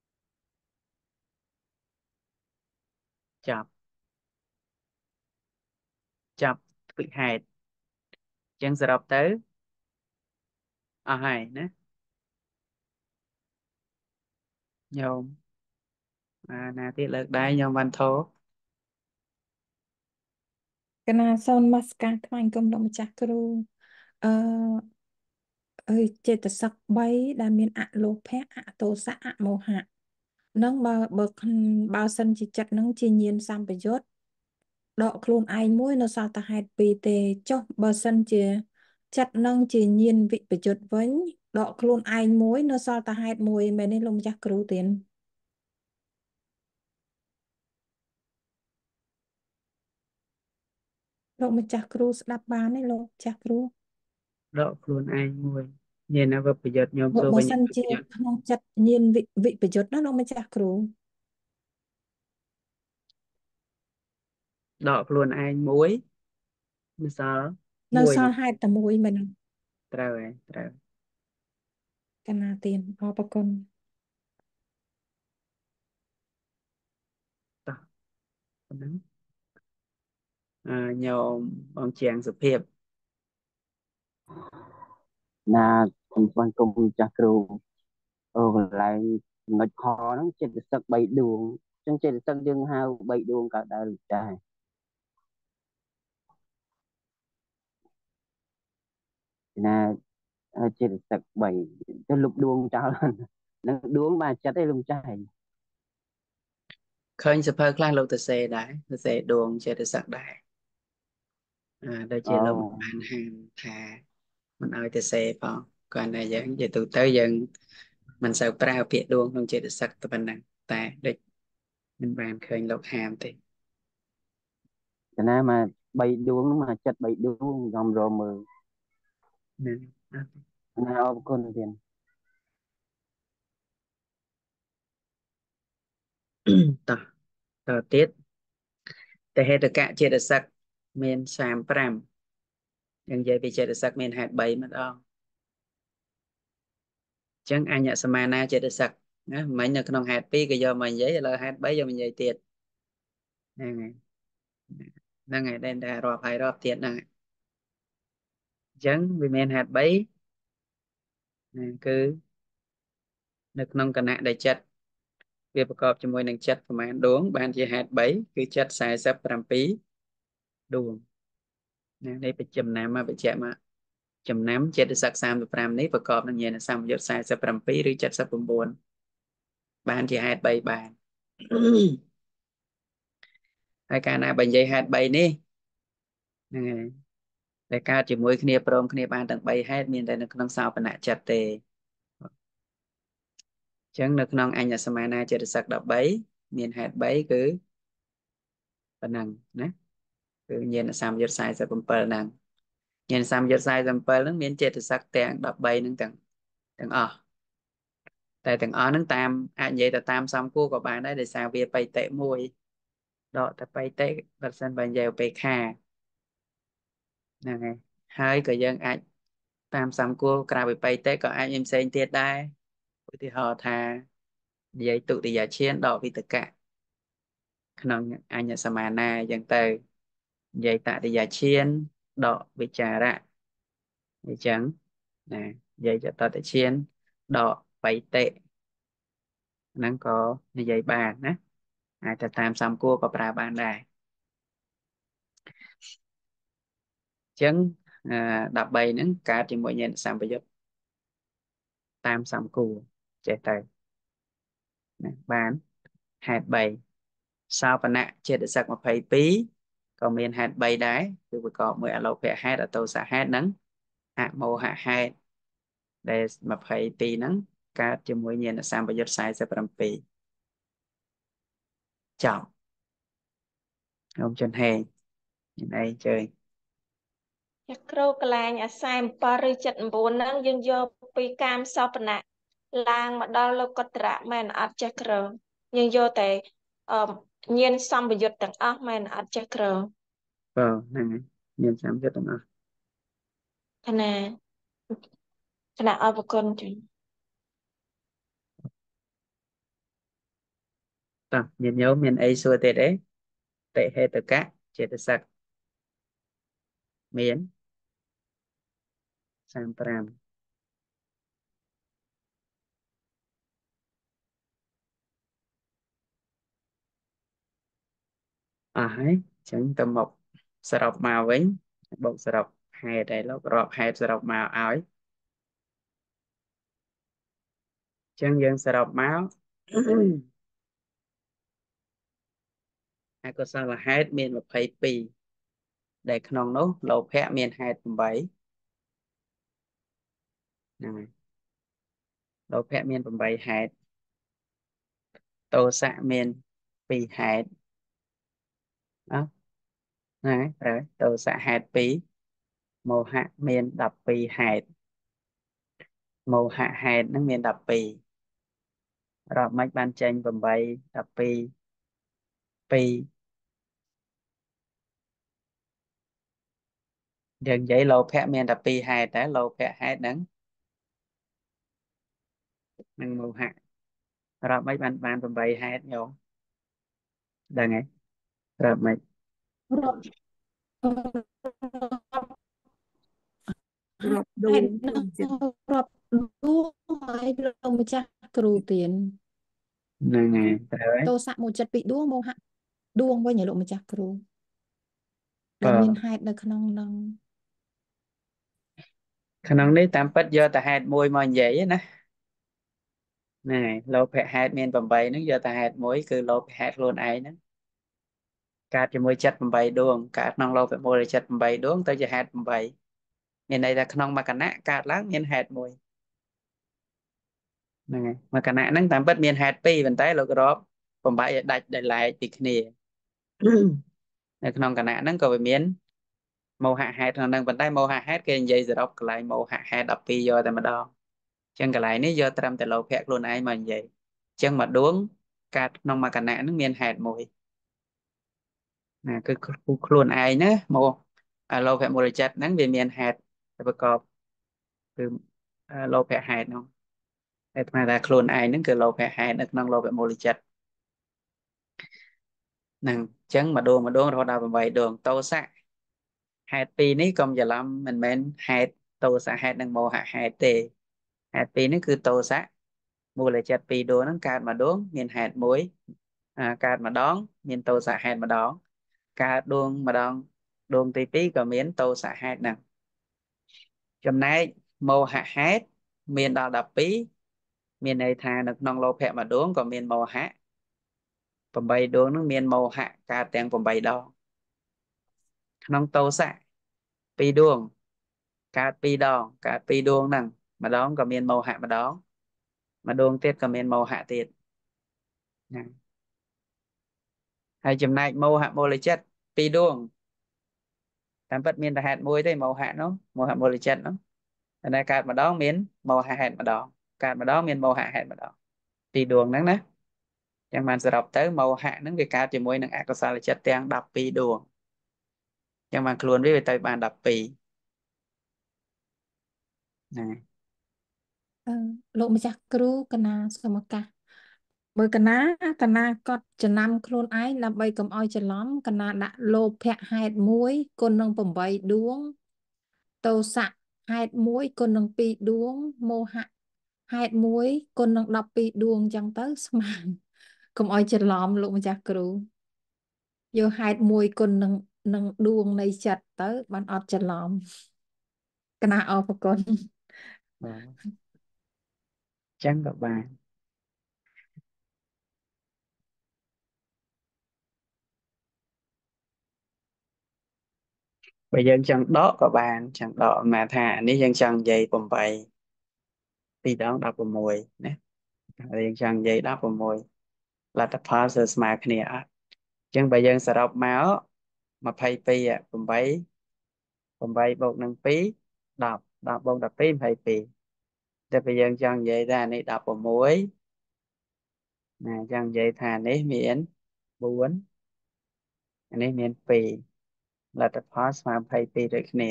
ចប់ទ្វិហេតុអញ្ចឹងសរុបទៅអស់ហើយណាញោមណាទៀតលើកដៃញោមវ៉ាន់ធោកណាសូនមកស្ការថ្វាយគុំលោកម្ចាស់គ្រូអឺចេតសិក3ដែលមានអលោភៈអតោសៈអមោហៈនឹងបើសិនជាចិត្តនឹងជាញាណសម្បយុទ្ធដកខ្លួនឯងមួយនៅសល់តែហេតុពីរទេចុះបើសិនជាចិត្តនឹងជាញាណវិបយុទ្ធវិញដកខ្លួនឯងមួយនៅសល់តែហេតុមួយមែនទេលោកម្ចាស់គ្រូទៀតលោកម្ចាស់គ្រូស្ដាប់បានទេលោកម្ចាស់គ្រូដកខ្លួនឯងមួយញាណវិបយុទ្ធញោមសួរបើវិញសិនជាក្នុងចិត្តញាណវិបយុទ្ធណាលោកម្ចាស់គ្រូដកខ្លួនឯងមួយនៅសល់នៅមួយសល់ហេតុតែមួយមែនទេត្រូវហើយកកណាទៀនអរគុណតោះប៉ុណ្ណឹងញោមបងជាងសុភាពណាខ្ញុំស្វាគមន៍ចាស់គ្រូកន្លែងចំណុចខហ្នឹងចិត្តសឹក3ដួងអញ្ចឹងចិត្តសឹកយើងហៅ3ដួងកើតដែរចាស់ណាចិត្តសឹក3ទៅលុបដួងចោលនឹងដួងបានចិត្តឯងលោកចាស់ឯងឃើញសភៅខ្លះលោកទៅសេដែរទៅសេដួងចេតសិកដែរដូចជាលោកមិនបានហាមថាមិនឲ្យទៅសេផងគ្រាន់តែយើងនិយាយទៅយើងមិនសូវប្រើពាក្យដួងក្នុងចេតសិកតែប៉ុណ្ណឹងតែដូចមិនបានឃើញលោកហាមទេណាមក3ដួងហ្នឹងមកចិត្ត3ដួងខ្ញុំរមើលណាណាអរគុណទៀតតទៅទៀតតហេតុកៈចេតសិកមាន35យើងនិយាយពីចេតសិកមានហេតុ3ម្ដងអញ្ចឹងអញ្ញសមាណាចេតសិកណាមិញនៅក្នុងហេតុ2ក៏យកមកនិយាយឥឡូវហេតុ3យកមកនិយាយទៀតហ្នឹងហើយហ្នឹងហើយដែលរាប់ហើយរាប់ទៀតហ្នឹងហើយអញ្ចឹងវាមានហេតុ3គឺនៅក្នុងគណៈដែលចិត្តវាប្រកបជាមួយនឹងចិត្តប្រមាណដួងបានជាហេតុ3គឺចិត្ត47ដួងណានេះបញ្ចំណាំមកបញ្ជាក់មកចំណាំចេតសិក35នេះប្រកបនឹងញាណសម្បយុទ្ធ47ឬ79បានជាហេតុ3បានហើយកាលណាបើនិយាយហេតុ3នេះហ្នឹងហើយតែកើតជាមួយគ្នាព្រមគ្នាបានទាំង3ហេតុមានតែនៅក្នុងសោបនៈចិត្តទេអញ្ចឹងនៅក្នុងអញ្ញសមាណាចេតសិក13មានហេតុ3គឺប៉ុណ្ណឹងណាគឺញាណសម្បយុទ្ធ47ហ្នឹងញាណសម្បយុទ្ធ47ហ្នឹងមានចេតសិកទាំង13ហ្នឹងទាំងអស់តែទាំងអស់ហ្នឹងតាមអាចនិយាយទៅតាមសំគួរក៏បានដែរដោយសារវាបៃតិមួយដកតែបៃតិបើសិនបើនិយាយឧបេក្ខាហ្នឹងហើយហើយក៏យើងអាចតាមសំគួរក្រៅពីបៃតេក៏អាចមានផ្សេងទៀតដែរឧទាហរណ៍ថានិយាយទុតិយឈានដកវិតកៈក្នុងអញ្ញសមាណាអញ្ចឹងទៅនិយាយតតិយឈានដកវិចារៈអញ្ចឹងណានិយាយចតតិឈានដកបៃតេហ្នឹងក៏និយាយបានណាអាចទៅតាមសំគួរក៏ប្រើបានដែរអញ្ចឹង13ហ្នឹងកើតជាមួយញាណសម្បយុទ្ធតាមសំគួរចេះទៅណាបានហេតុ3សោបនៈចេតសិក22ក៏មានហេតុ3ដែរគឺប្រកបមួយអលោភៈហេតុអតោសហេតុនិងអមោហៈហេតុដែល22ហ្នឹងកើតជាមួយញាណសម្បយុទ្ធ47ចប់ខ្ញុំចិនហេញអីជើញចាគ្រូកន្លែងអា47ឬ79ហ្នឹងយើងយកពីកាមសោបនៈឡើងមកដល់លោកុត្តរៈមែនអត់ចាគ្រូយើងយកតែញាណសម្បយុទ្ធទាំងអស់មែនអត់ចាគ្រូហ្នឹងហើយញាណសម្បយុទ្ធទាំងអស់គណៈអរគុណជូនតោះញាណញោមមានអីសួរទៀតទេតិហេតុកៈចេតសិកមាន35អស់ហើយអញ្ចឹងទៅមកសរុបមកវិញបូកសរុបហេតុហើយលោករាប់ហេតុសរុបមកឲ្យអញ្ចឹងយើងសរុបមកអកុសលហេតុមាន22ដែលក្នុងនោះលោភៈមានហេតុ8ហ្នឹងហើយលោភៈមាន8ហេតុទោសៈមាន2ហេតុអស់ហ្នឹងហើយត្រូវទោសៈហេតុ2មោហៈមាន12ហេតុមោហៈហេតុហ្នឹងមាន12រាប់មិនបានចេញ8 12 2យើងនិយាយលោភៈមានតែ2ហេតុតែលោភៈហេតុហ្នឹងនឹងមោហៈរាប់មិនបាន8ហេតុញោមដឹងហើយរាប់មិនរាប់រាប់ដួហេងតុនឹងរាប់ដួងហើយលោកម្ចាស់គ្រូទៀនហ្នឹងហើយត្រូវហើយទោសៈមួយចិត្តពីរដួងមោហៈដួងវិញឲ្យលោកម្ចាស់គ្រូដែលបើមានហេតុនៅក្នុងនឹងក្នុងនេះតាមពិតយកតែហេតុមួយមកនិយាយណាហ្នឹងហើយលោភៈហេតុមាន8ហ្នឹងយកតែហេតុមួយគឺលោភៈហេតុខ្លួនឯងហ្នឹងកើតជាមួយចិត្ត8ដួងកើតក្នុងលោភៈមូលចិត្ត8ដួងទៅជាហេតុ8មានន័យថាក្នុងមួយគណៈកើតឡើងមានហេតុមួយហ្នឹងហើយមួយគណៈហ្នឹងតាមពិតមានហេតុ2ប៉ុន្តែលោករាប់8ឲ្យដាច់ដោយឡែកពីគ្នានៅក្នុងគណៈហ្នឹងក៏វាមានមោហៈហេតុក្នុងហ្នឹងប៉ុន្តែមោហៈហេតុគេនិយាយសរុបកន្លែងមោហៈហេតុ12យកតែម្ដងអញ្ចឹងកន្លែងនេះយកត្រឹមតែលោភៈខ្លួនឯងមកនិយាយអញ្ចឹងមួយដួងកើតក្នុងមួយគណៈហ្នឹងមានហេតុមួយណាគឺខ្លួនឯងណាមកលោភៈមូលចិត្តហ្នឹងវាមានហេតុប្រកបគឺលោភៈហេតុហ្នឹងតែស្មានថាខ្លួនឯងហ្នឹងគឺលោភៈហេតុនៅក្នុងលោភៈមូលចិត្តហ្នឹងអញ្ចឹងម្ដងរហូតដល់8ដួងតោសៈហេតុពីរនេះកុំច្រឡំមិនមែនហេតុតោសៈហេតុនិងមោហៈហេតុទេហេតុពីរនេះគឺតោសៈមូលចិត្តពីរដួងហ្នឹងកើតម្ដងមានហេតុមួយកើតម្ដងមានតោសៈហេតុម្ដងកើតដួងម្ដងដួងទី2ក៏មានតោសៈហេតុហ្នឹងចំណែកមោហៈហេតុមានដល់12មានន័យថានៅក្នុងលោភៈមួយដួងក៏មានមោហៈ8ដួងហ្នឹងមានមោហៈកើតទាំង8ដងក្នុងតោសៈ2ដួងកើត2ដងកើត2ដួងហ្នឹងម្ដងក៏មានមោហៈម្ដងម្ដងទៀតក៏មានមោហៈទៀតណាហើយចំណែកមោហៈមូលចិត្ត2ដួងតាមពិតមានតែហេតុមួយទេមោហៈនោះមោហៈមូលចិត្តនោះតែកើតម្ដងមានមោហៈហេតុម្ដងកើតម្ដងមានមោហៈហេតុម្ដង2ដួងហ្នឹងណាចឹងបានសរុបទៅមោហៈហ្នឹងវាកើតជាមួយនឹងអកុសលចិត្តទាំង12ដួងចឹងបានខ្លួនវាទៅបាន12 ហ្នឹងហើយអឺលោកម្ចាស់គ្រូកណាសូមឱកាសបើកណាគាត់ចំណាំខ្លួនឯងដើម្បីកុំឲ្យច្រឡំកណាដាក់លោភៈហេតុ1គុណនឹង8ដួងទោសៈហេតុ1គុណនឹង2ដួងមោហៈហេតុ1គុណនឹង12ដួងអញ្ចឹងទៅស្មើកុំឲ្យច្រឡំលោកម្ចាស់គ្រូយកហេតុ1គុណនឹងដួងនៃចិត្តទៅបានអត់ច្រឡំកណាអរគុណបាទចឹងក៏បានបើយើងចង់ដកក៏បានចង់ដកមកថានេះយើងចង់និយាយ8 2ដង16ណាហើយយើងចង់និយាយ16លទ្ធផលគឺស្មើគ្នាអត់អញ្ចឹងបើយើងសរុបមក22 8បូកនឹង2 10 10បូក12 22តែបើយើងចង់និយាយថានេះ16ណាចង់និយាយថានេះមាន4អានេះមាន2លទ្ធផលស្មើ22ដូចគ្នា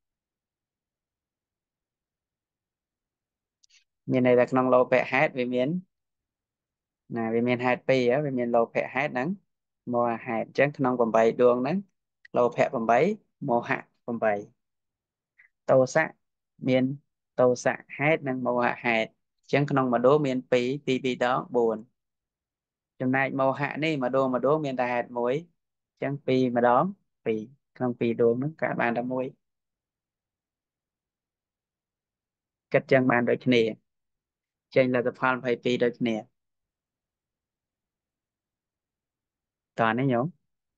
មានន័យថាក្នុងលោភៈហេតុវាមានណាវាមានហេតុ2វាមានលោភៈហេតុហ្នឹងមោហៈហេតុអញ្ចឹងក្នុង8ដួងហ្នឹងលោភៈ8មោហៈ8ទោសៈមានទោសៈហេតុនិងមោហៈហេតុអញ្ចឹងក្នុងមួយដួងមាន2 2ដង4ចំណែកមោហៈនេះមួយដួងមានតែហេតុ1អញ្ចឹង2ម្ដង2ក្នុង2ដួងហ្នឹងកើតបានតែ1គិតចឹងបានដូចគ្នាចេញលទ្ធផល22ដូចគ្នាតើនេះញោម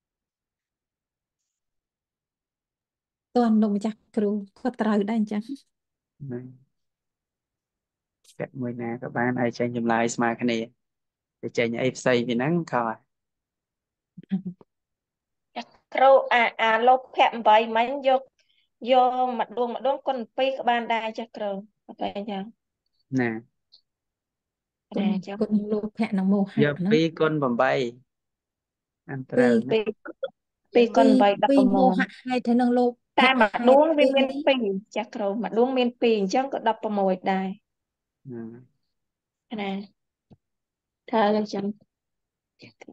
តើលោកម្ចាស់គ្រូគាត់ត្រូវដែរអញ្ចឹងហ្នឹងកាត់មួយណាក៏បានឲ្យចេញចម្លើយស្មើគ្នាទៅចេញអីផ្សេងពីហ្នឹងក៏ចាគ្រូអាលោភៈ8មិញយកម្ដងគុណ2ក៏បានដែរចាគ្រូអត់តែអញ្ចឹងណាគុណណាចុះគុណលោភៈនិងមោហៈយកហ្នឹង 2គុណ8អានត្រូវណា 2គុណ8 ពីមោហៈ 16 ហេតុទៅនឹងលោភៈតែម្ហេដតុងវាមានពីរនេះ 2ចាគ្រូម្ដងមាន2អញ្ចឹងក៏16ដែរណាណាថាអញ្ចឹងចាគ្រូ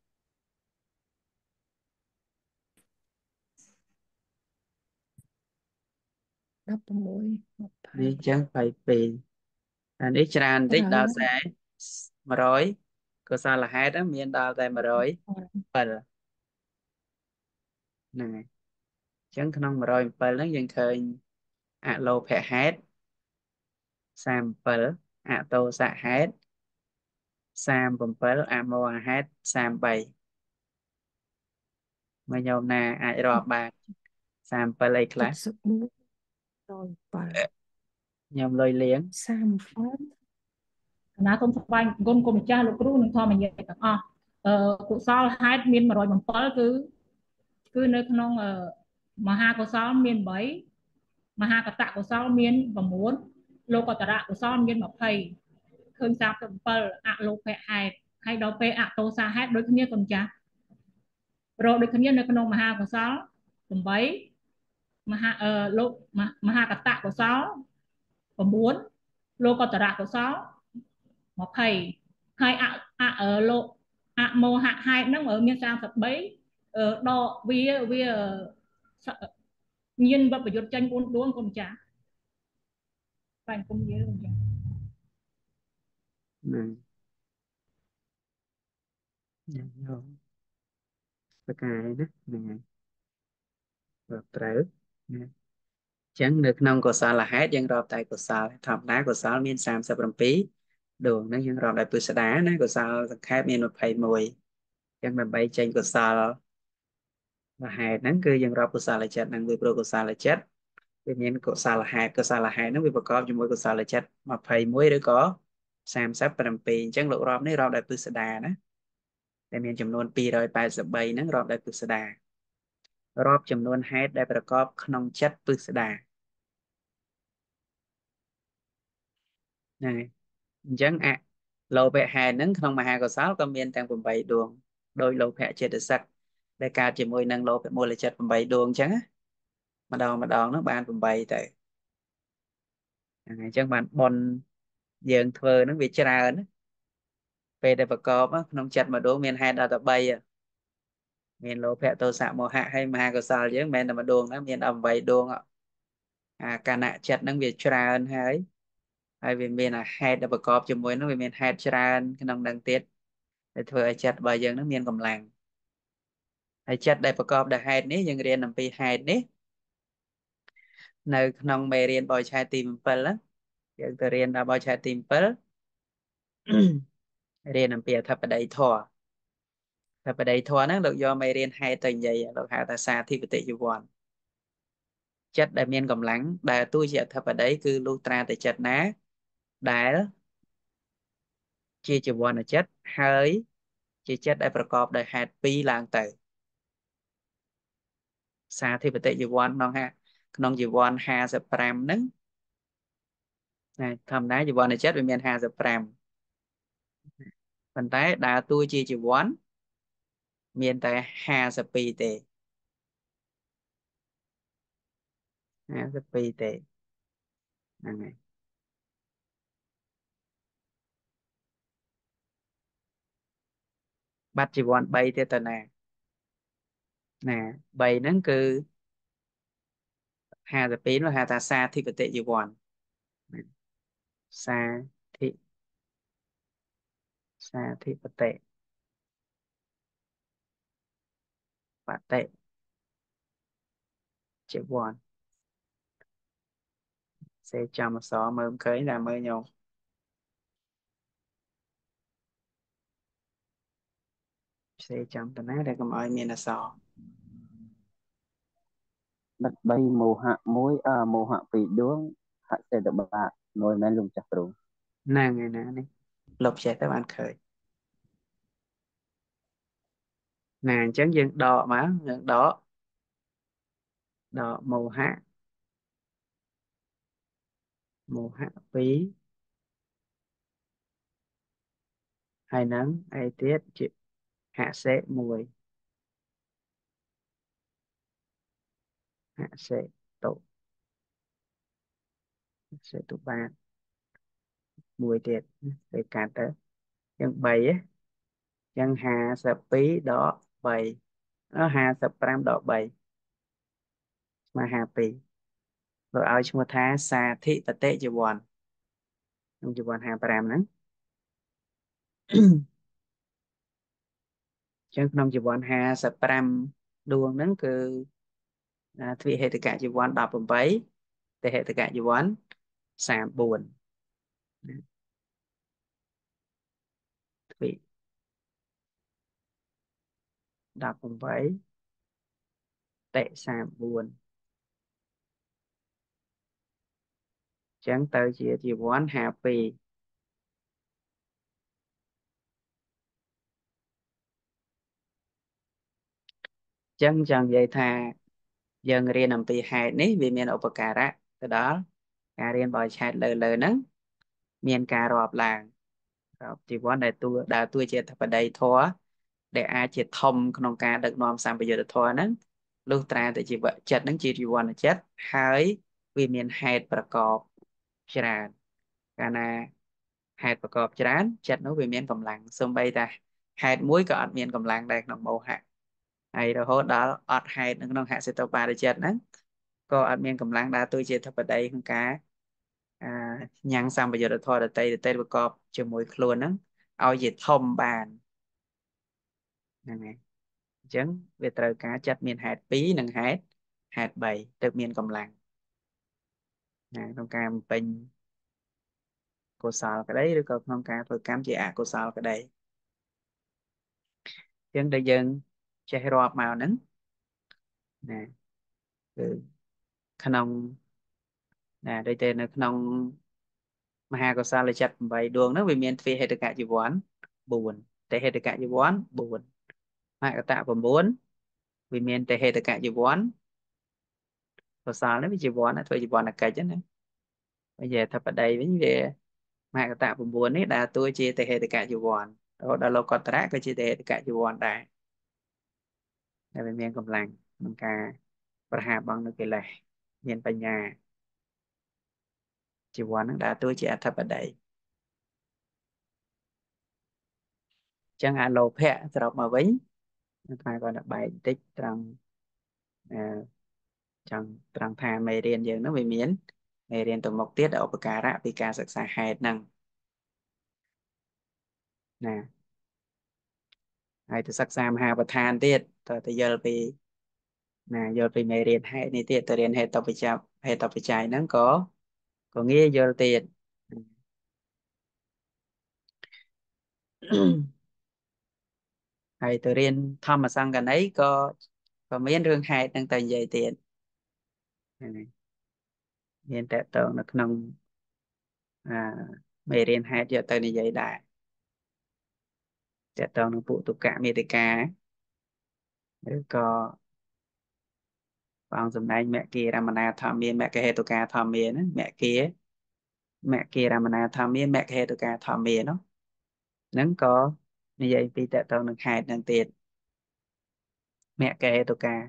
16 នេះ 20 ចឹង22អានេះច្រើនបន្តិចត្រូវដល់តែ100កុសលហេតុហ្នឹងមានដល់តែ107ហ្នឹងហើយអញ្ចឹងក្នុង107ហ្នឹងយើងឃើញអលោភៈហេតុ37អតោសៈហេតុ37អមោហៈហេតុ33មកញោមណាអាចរាប់បាន37អីខ្លះ 74 107 ញោមលុយលៀង 37 ណាសូមស្វែងគុណគុំម្ចាស់លោកគ្រូនិងធម្មយាទទាំងអស់កុសលហេតុមាន107គឺនៅក្នុងមហាកុសលមាន8មហាកតកុសលមាន9លោកតរៈកុសលមាន20ឃើញ37អលោភៈហេតុហើយដល់ពេលអតោសាហេតុដូចគ្នាគុណចាស់រកដូចគ្នានៅក្នុងមហាកុសល8លោកមហាកតកុសល9លោកតរៈកុសល20ហើយលោកអមោហៈហេតុហ្នឹងមាន33ដកវាញៀនវប្រយុទ្ធចេញ4ដួងគុំចាស់បែរគុំយើងចាស់ហ្នឹងយកប្រកាយណាហ្នឹងហើយត្រូវណាចឹងនៅក្នុងកុសលហេតុយើងរាប់តែកុសលធម្មតាកុសលមាន37ដួងហ្នឹងយើងរាប់ដោយពុស្ដាណាកុសលសង្ខេបមាន21ចឹងដើម្បីចេញកុសលហេតុហ្នឹងគឺយើងរាប់កុសលចិត្តហ្នឹងវាព្រោះកុសលចិត្តវាមានកុសលហេតុហ្នឹងវាប្រកបជាមួយកុសលចិត្ត21ឬក៏37អញ្ចឹងលោករាប់នេះរាប់ដោយពុស្ដាណាតែមានចំនួន283ហ្នឹងរាប់ដោយពុស្ដារាប់ចំនួនហេតុដែលប្រកបក្នុងចិត្តពុស្ដាហ្នឹងហើយអញ្ចឹងលោភៈហេតុហ្នឹងក្នុងមហាកុសលក៏មានទាំង8ដួងដោយលោភៈចេតសិកដែលកើតជាមួយនឹងលោភៈមូលចិត្ត8ដួងអញ្ចឹងណាម្ដងហ្នឹងបាន8ទៅអញ្ចឹងបានបនយើងធ្វើហ្នឹងវាច្រើនណាពេលដែលប្រកបក្នុងចិត្តម្ដងមានហេតុដល់តែ3មានលោភៈទោសៈមោហៈហើយមហាកុសលយើងមិនមែនតែម្ដងណាមានដល់8ដួងអាកណចិត្តហ្នឹងវាច្រើនហើយវាមានអាហេតុដែលប្រកបជាមួយហ្នឹងវាមានហេតុច្រើនក្នុងនឹងទៀតដែលធ្វើឲ្យចិត្តរបស់យើងហ្នឹងមានកម្លាំងហើយចិត្តដែលប្រកបដោយហេតុនេះយើងរៀនអំពីហេតុនេះនៅក្នុងមេរៀនបរិច្ឆេទទី7ណាយើងទៅរៀនដល់បរិច្ឆេទទី7រៀនអំពីអធិបតីធម៌អធិបតីធម៌ហ្នឹងលោកយកមេរៀនហេតុទៅនិយាយលោកហៅថាសាធិបតិយវ័នចិត្តដែលមានកម្លាំងដែលទួជាអធិបតីគឺលុះត្រាតែចិត្តណាដែលជាជីវ័នចិត្តហើយជាចិត្តដែលប្រកបដោយហេតុ2ឡើងទៅសាធិបតិយវ័នក្នុងជីវ័ន55ហ្នឹងណាធម្មតាជីវ័នចិត្តវាមាន55ប៉ុន្តែដើរតួជាជីវ័នមានតែ52ទេ52ទេហ្នឹងហើយបាត់ជីវ័ន3ទៀតទៅណា3ហ្នឹងគឺ52នោះហៅថាសាធិបតិយវ័នសាធិសាធិបតិបតិជីវ័នសេចាំអក្សរមើលមិនឃើញតែមើលញោមសេចាំតាណាដែលកុំឲ្យមានអក្សរបាត់3មោហៈ1មោហៈ2ដួងហសេតបាតមួយមែនលោកចាស់គ្រូហ្នឹងឯណានេះលុបចេះទៅបានឃើញណាអញ្ចឹងយើងដកមកយើងដកមោហៈ2ហើយនឹងអីទៀតជាហសេ1ហសេតុបាតមួយទៀតទៅកាត់ទៅយើង3ចឹង52ដក355ដក3ស្មើ52លោកឲ្យឈ្មោះថាសាធិបតិជីវ័នក្នុងជីវ័ន55ហ្នឹងចឹងក្នុងជីវ័ន55ដួងហ្នឹងគឺទ្វិហេតុកជីវ័ន18ទេហេតុកជីវ័ន34ទ្វិ18តិ34ចឹងទៅជាជីវ័ន52ចឹងចង់និយាយថាយើងរៀនអំពីហេតុនេះវាមានឧបការៈទៅដល់ការរៀនបរិច្ឆេទលើហ្នឹងមានការរាប់ឡើងជីវ័នដែលតួជាអធិបតីធម៌ដែលអាចជាធំក្នុងការដឹកនាំសម្បយុទ្ធធម៌ហ្នឹងលុះត្រាតែជីវចិត្តហ្នឹងជាជីវ័នចិត្តហើយវាមានហេតុប្រកបច្រើនកាលណាហេតុប្រកបច្រើនចិត្តនោះវាមានកម្លាំងសូម្បីតែហេតុមួយក៏អត់មានកម្លាំងដែរក្នុងមោហៈហើយរហូតដល់អត់ហេតុនៅក្នុងហសិតោបារិចិត្តហ្នឹងក៏អត់មានកម្លាំងដើរតួជាធិបតីក្នុងការញ៉ាំងសម្បយុទ្ធធម៌ដតីប្រកបជាមួយខ្លួនហ្នឹងឲ្យជាធំបានហ្នឹងហើយអញ្ចឹងវាត្រូវការចិត្តមានហេតុ2និងហេតុ3ទើបមានកម្លាំងណាក្នុងការបំពេញកុសលក្តីឬក៏ក្នុងការធ្វើកម្មជាអកុសលក្តីអញ្ចឹងដែលយើងចេះរាប់មកហ្នឹងណាគឺក្នុងដូចតែនៅក្នុងមហាកុសលចិត្ត8ដួងហ្នឹងវាមានទ្វេហេតុកជីវ័ន4ទេហេតុកជីវ័ន4មហកតៈ9វាមានទេហេតុកជីវ័នកុសលនេះវាជីវ័នធ្វើជីវ័នកិច្ចណាbây giờ thập ở đây với về mà cái tạo vùng buồn ấy đã tôi chia thể hệ tất cả chịu buồn đó đã lâu còn trái cái chia thể hệ tất cả chịu buồn đại để bên miền cầm làng mình cả và hạ bằng được cái này miền tây nhà ជីវ័នហ្នឹងដើរតួជាអធិបតីចឹងអាលោភៈត្រប់មកវិញថាគាត់តែបែកបន្តិចត្រង់ចង់ត្រង់ថាមេរៀនយើងហ្នឹងវាមានមេរៀនទៅមុខទៀតឧបការៈពីការសិក្សាហេតុហ្នឹងណាហើយទៅសិក្សាមហាប្រធានទៀតទៅយល់ពីណាយល់ពីមេរៀនហេតុនេះទៀតទៅរៀនហេតុបច្ច័យហ្នឹងក៏ងាយយល់ទៀតហើយទៅរៀនធម្មសង្កណីក៏មានរឿងហេតុហ្នឹងទៅនិយាយទៀតមានតកតងនៅក្នុងមេរៀនហេតុយកទៅនិយាយដែរតកតងនឹងពុទុកៈមេតិកាឬក៏ព្រះអង្គសម្ដែងមគ្គិរមណាធម្មាមគ្គហេតុកាធម្មាណាមគ្គិរមណាធម្មាមគ្គហេតុកាធម្មានោះហ្នឹងក៏និយាយពីតកតងនឹងហេតុហ្នឹងទៀតមគ្គហេតុកា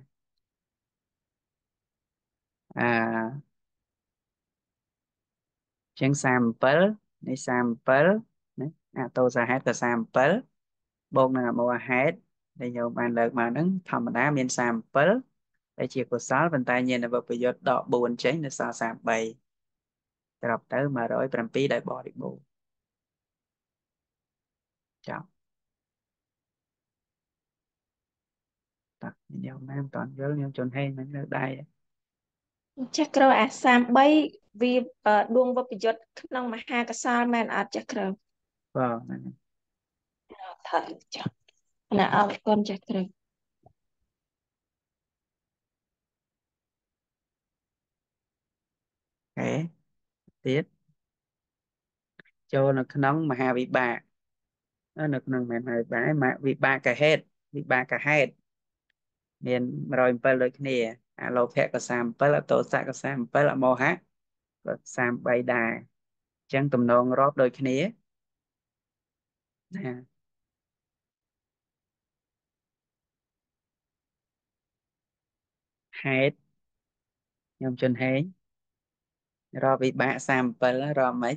ចឹង37នេះ37ណាអតោសហេតុក៏37បូកនឹងអមោហេតុដែលញោមបានលើកមកហ្នឹងធម្មតាមាន37ដែលជាកុសលប៉ុន្តែញាណវិបយុទ្ធដក4ចេញនៅសល់33ត្រប់ទៅ107ដោយបរិបូរណ៍ចប់តាញោមណាមតន់យល់ញោមជន់ហេងមិននៅដែរចាស់ក្រអា33វាដួងវិបយុទ្ធក្នុងមហាកសលមែនអត់ចាស់ក្របាទហ្នឹងថើចាស់ណាអរគុណចាស់ក្រហេទៀតចូលនៅក្នុងមហាវិបាកនៅក្នុងមហាវិបាកវិបាកហេតុវិបាកហេតុមាន107ដូចគ្នាអលោភៈក៏37អតោសៈក៏37អមោហៈក៏33ដែរអញ្ចឹងទំនងរាប់ដូចគ្នាណាហេតុខ្ញុំជន់ហេងរាប់វិបាក37រាប់មិន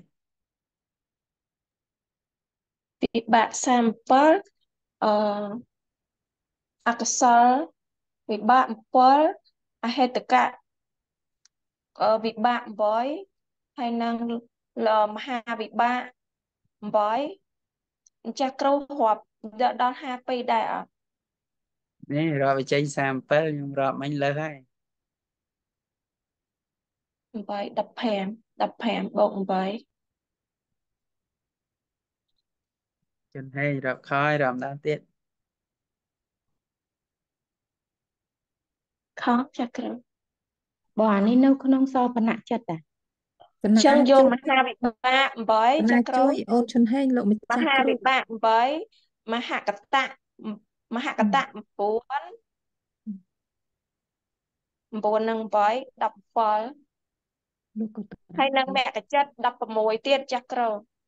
វិបាក37អកុសលវិបាក7អហេតុកៈវិបាក8ហើយនឹងមហាវិបាក8អញ្ចាស់គ្រូរាប់ដល់52ដែរអត់នេះរាប់បញ្ចេញ37ខ្ញុំរាប់មិញលើសហើយ 8 15បូក8 ជន់ហេងរាប់ខយរាប់ដល់ទៀតខំចាស់គ្រូបងអានេះនៅក្នុងសោបនៈចិត្តតាកណាចឹងយកជួយមហាវិបាកក 8 ណាចាស់គ្រូជួយអូនឈុនហេងលោកម្មចាស់ហាគ្រូវិបាក8មហកតៈ9 9នឹង8 17 លោកក៏តហើយនឹងមគ្គចិត្ត16ទៀតចាស់គ្រូ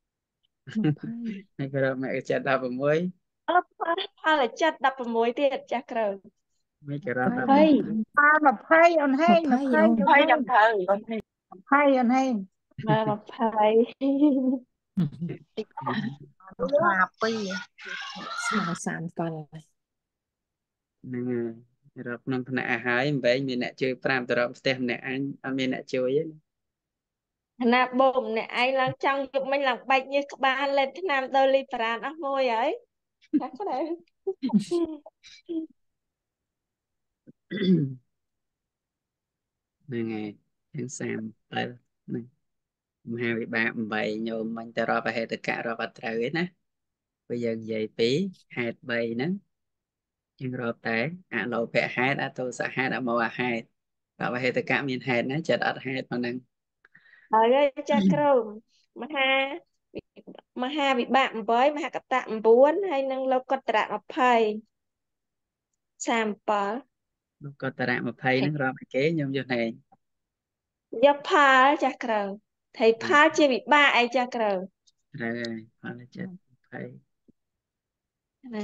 20 ហើយក៏រាប់មកចិត្ត16 ផលចិត្ត16ទៀតចាស់គ្រូមិនក៏រាប់ដល់ 20អូនហេង 20 20 អូន 20អូនហេង 20 អូនហេងស្មើ37 ហ្នឹងហើយរាប់ក្នុងថ្នាក់ឲ្យហើយមិនបែងមានអ្នកជួយ5ទៅរាប់ផ្ទះម្នាក់អញអត់មានអ្នកជួយទេណាបូមអ្នកឯងឡើងចង់យកមិញឡើងបែកញើសក្បាលលេបថ្នាំដល់លីប្រានអស់មួយហើយចាស់គ្រូហ្នឹងហើយទាំង37ហ្នឹងមហាវិបាក8ញោមមិញទៅរាប់អហេតុកៈរាប់អត់ត្រូវទេណាពេលយើងនិយាយពីហេតុ3ហ្នឹងយើងរាប់តែអលោភៈហេតុអតោសហេតុអមោហេតុរាប់អហេតុកៈមានហេតុណាចិត្តអត់ហេតុប៉ុណ្ណឹងហើយចាស់គ្រូមហាមហាវិបាក8មហកតៈ9ហើយនឹងលោកុត្តរៈ20 37 លោកកតរៈ20ហ្នឹងរាប់ឲ្យគេខ្ញុំយល់ហែងយកផលចាស់គ្រូថៃផលជាវិបាកអីចាស់គ្រូត្រូវហើយផលចិត្ត20 ណា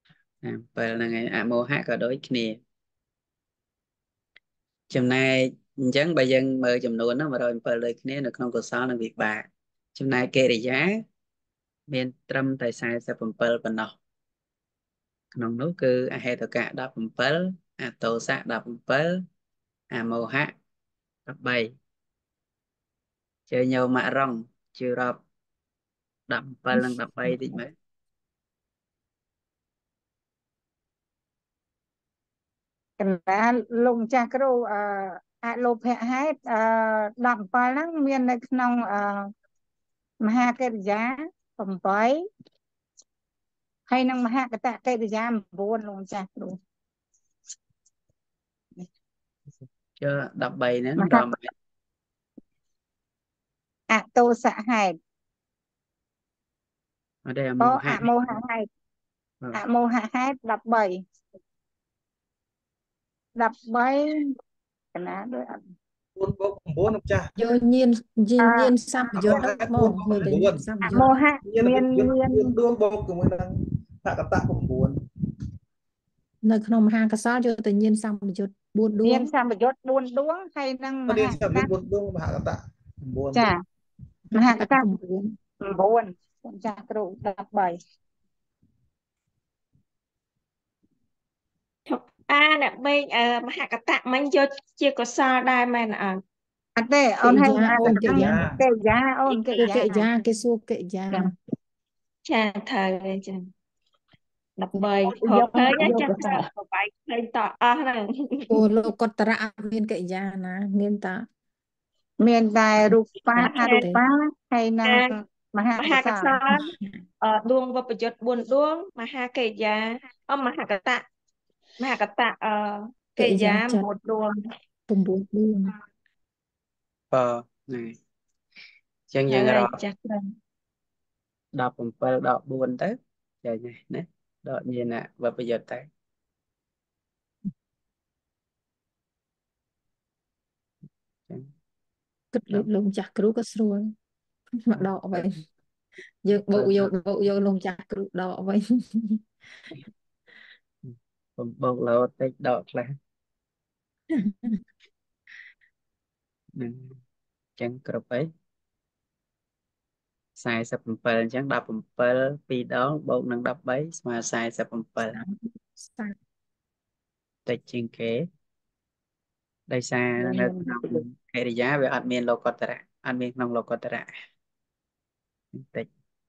7ហ្នឹងឯងអមោហៈក៏ដូចគ្នាចំណែកអញ្ចឹងបើយើងមើលចំនួនហ្នឹង107ដូចគ្នានៅក្នុងកុសលនិងវិបាកចំណែកកិរិយាមានត្រឹមតែ47ប៉ុណ្ណោះក្នុងនោះគឺអហេតុកៈ17អតោសៈ17អមោហៈ13ជើញោមរងជឿរាប់17និង13តិចមើលកណ្ដាលលោកម្ចាស់គ្រូអលោភៈហេតុ17ហ្នឹងមាននៅក្នុងមហាកិរិយា8ហើយនឹងមហាកតកិរិយា9លោកម្ចាស់គ្រូជើ13ហ្នឹងមរហាំអតោសៈហេតុអត់ទេអមោហៈអមោហៈហេតុអមោហៈហេតុ13កណាដូចអត់ 4 + 9លោកចាស់យកញៀនសម្បយុទ្ធហ្នឹងមកមើលតែញៀនសម្បអយុមោទ្ធហៈមានមាន 4 បូកជាមួយនឹងហកតៈ9 នៅក្នុងមហាកសលយកតែញៀនសម្បយុទ្ធ4ដួមានងសម្បយុទ្ធ4ដួងហើយនឹងមមានហាចាំកមានត 4 ដួងមហកតៈ 9 ចាមហាកត 9 9ចាស់គ្រូ13 ធប់អ្នកមេឃមហាកតៈមិញយកជាកុសលដែរមែនអត់អត់ទេអូនហើយអូនកិរិយាកិរិយាអូនកិគេរិកិរិយាយាគេសួរកិរិយាចាត្រូវទេចា13 យកព្រោះឃើញយកចាស់កសលប្របែកឃើញតអស់ហ្នឹងអូលោកកតរៈអត់មានកិរិយាណាមានតាមានតែរូបាចាអរូបាហើយនឹងមហាមកហាកសសលលដួងវពយុទ្ធ4ដួងមហាកិរិយាមហាកតៈកិរិយា9ដួង 9ដួងបើហ្នឹងអញ្ចឹងយើងហើរយកចាស់ត្រឹម 17ដក4ទៅចេញហើយណាដកញៀនវបយុទ្ធទៅអញ្ចឹងគិតលើលោកម្ចាស់គ្រូក៏ស្រួលមកដកវិញយើងបោកយកលោកម្ចាស់គ្រូដកវិញបំបោកលោតិចដកខ្លះហ្នឹងអញ្ចឹងគ្រប់អី47អញ្ចឹង17 2ដងបូកនឹង13ស្មើ47តិចជាងគេដោយសារនៅក្នុងកិរិយាវាអត់មានលោកតរៈអត់មានក្នុងលោកតរៈតិច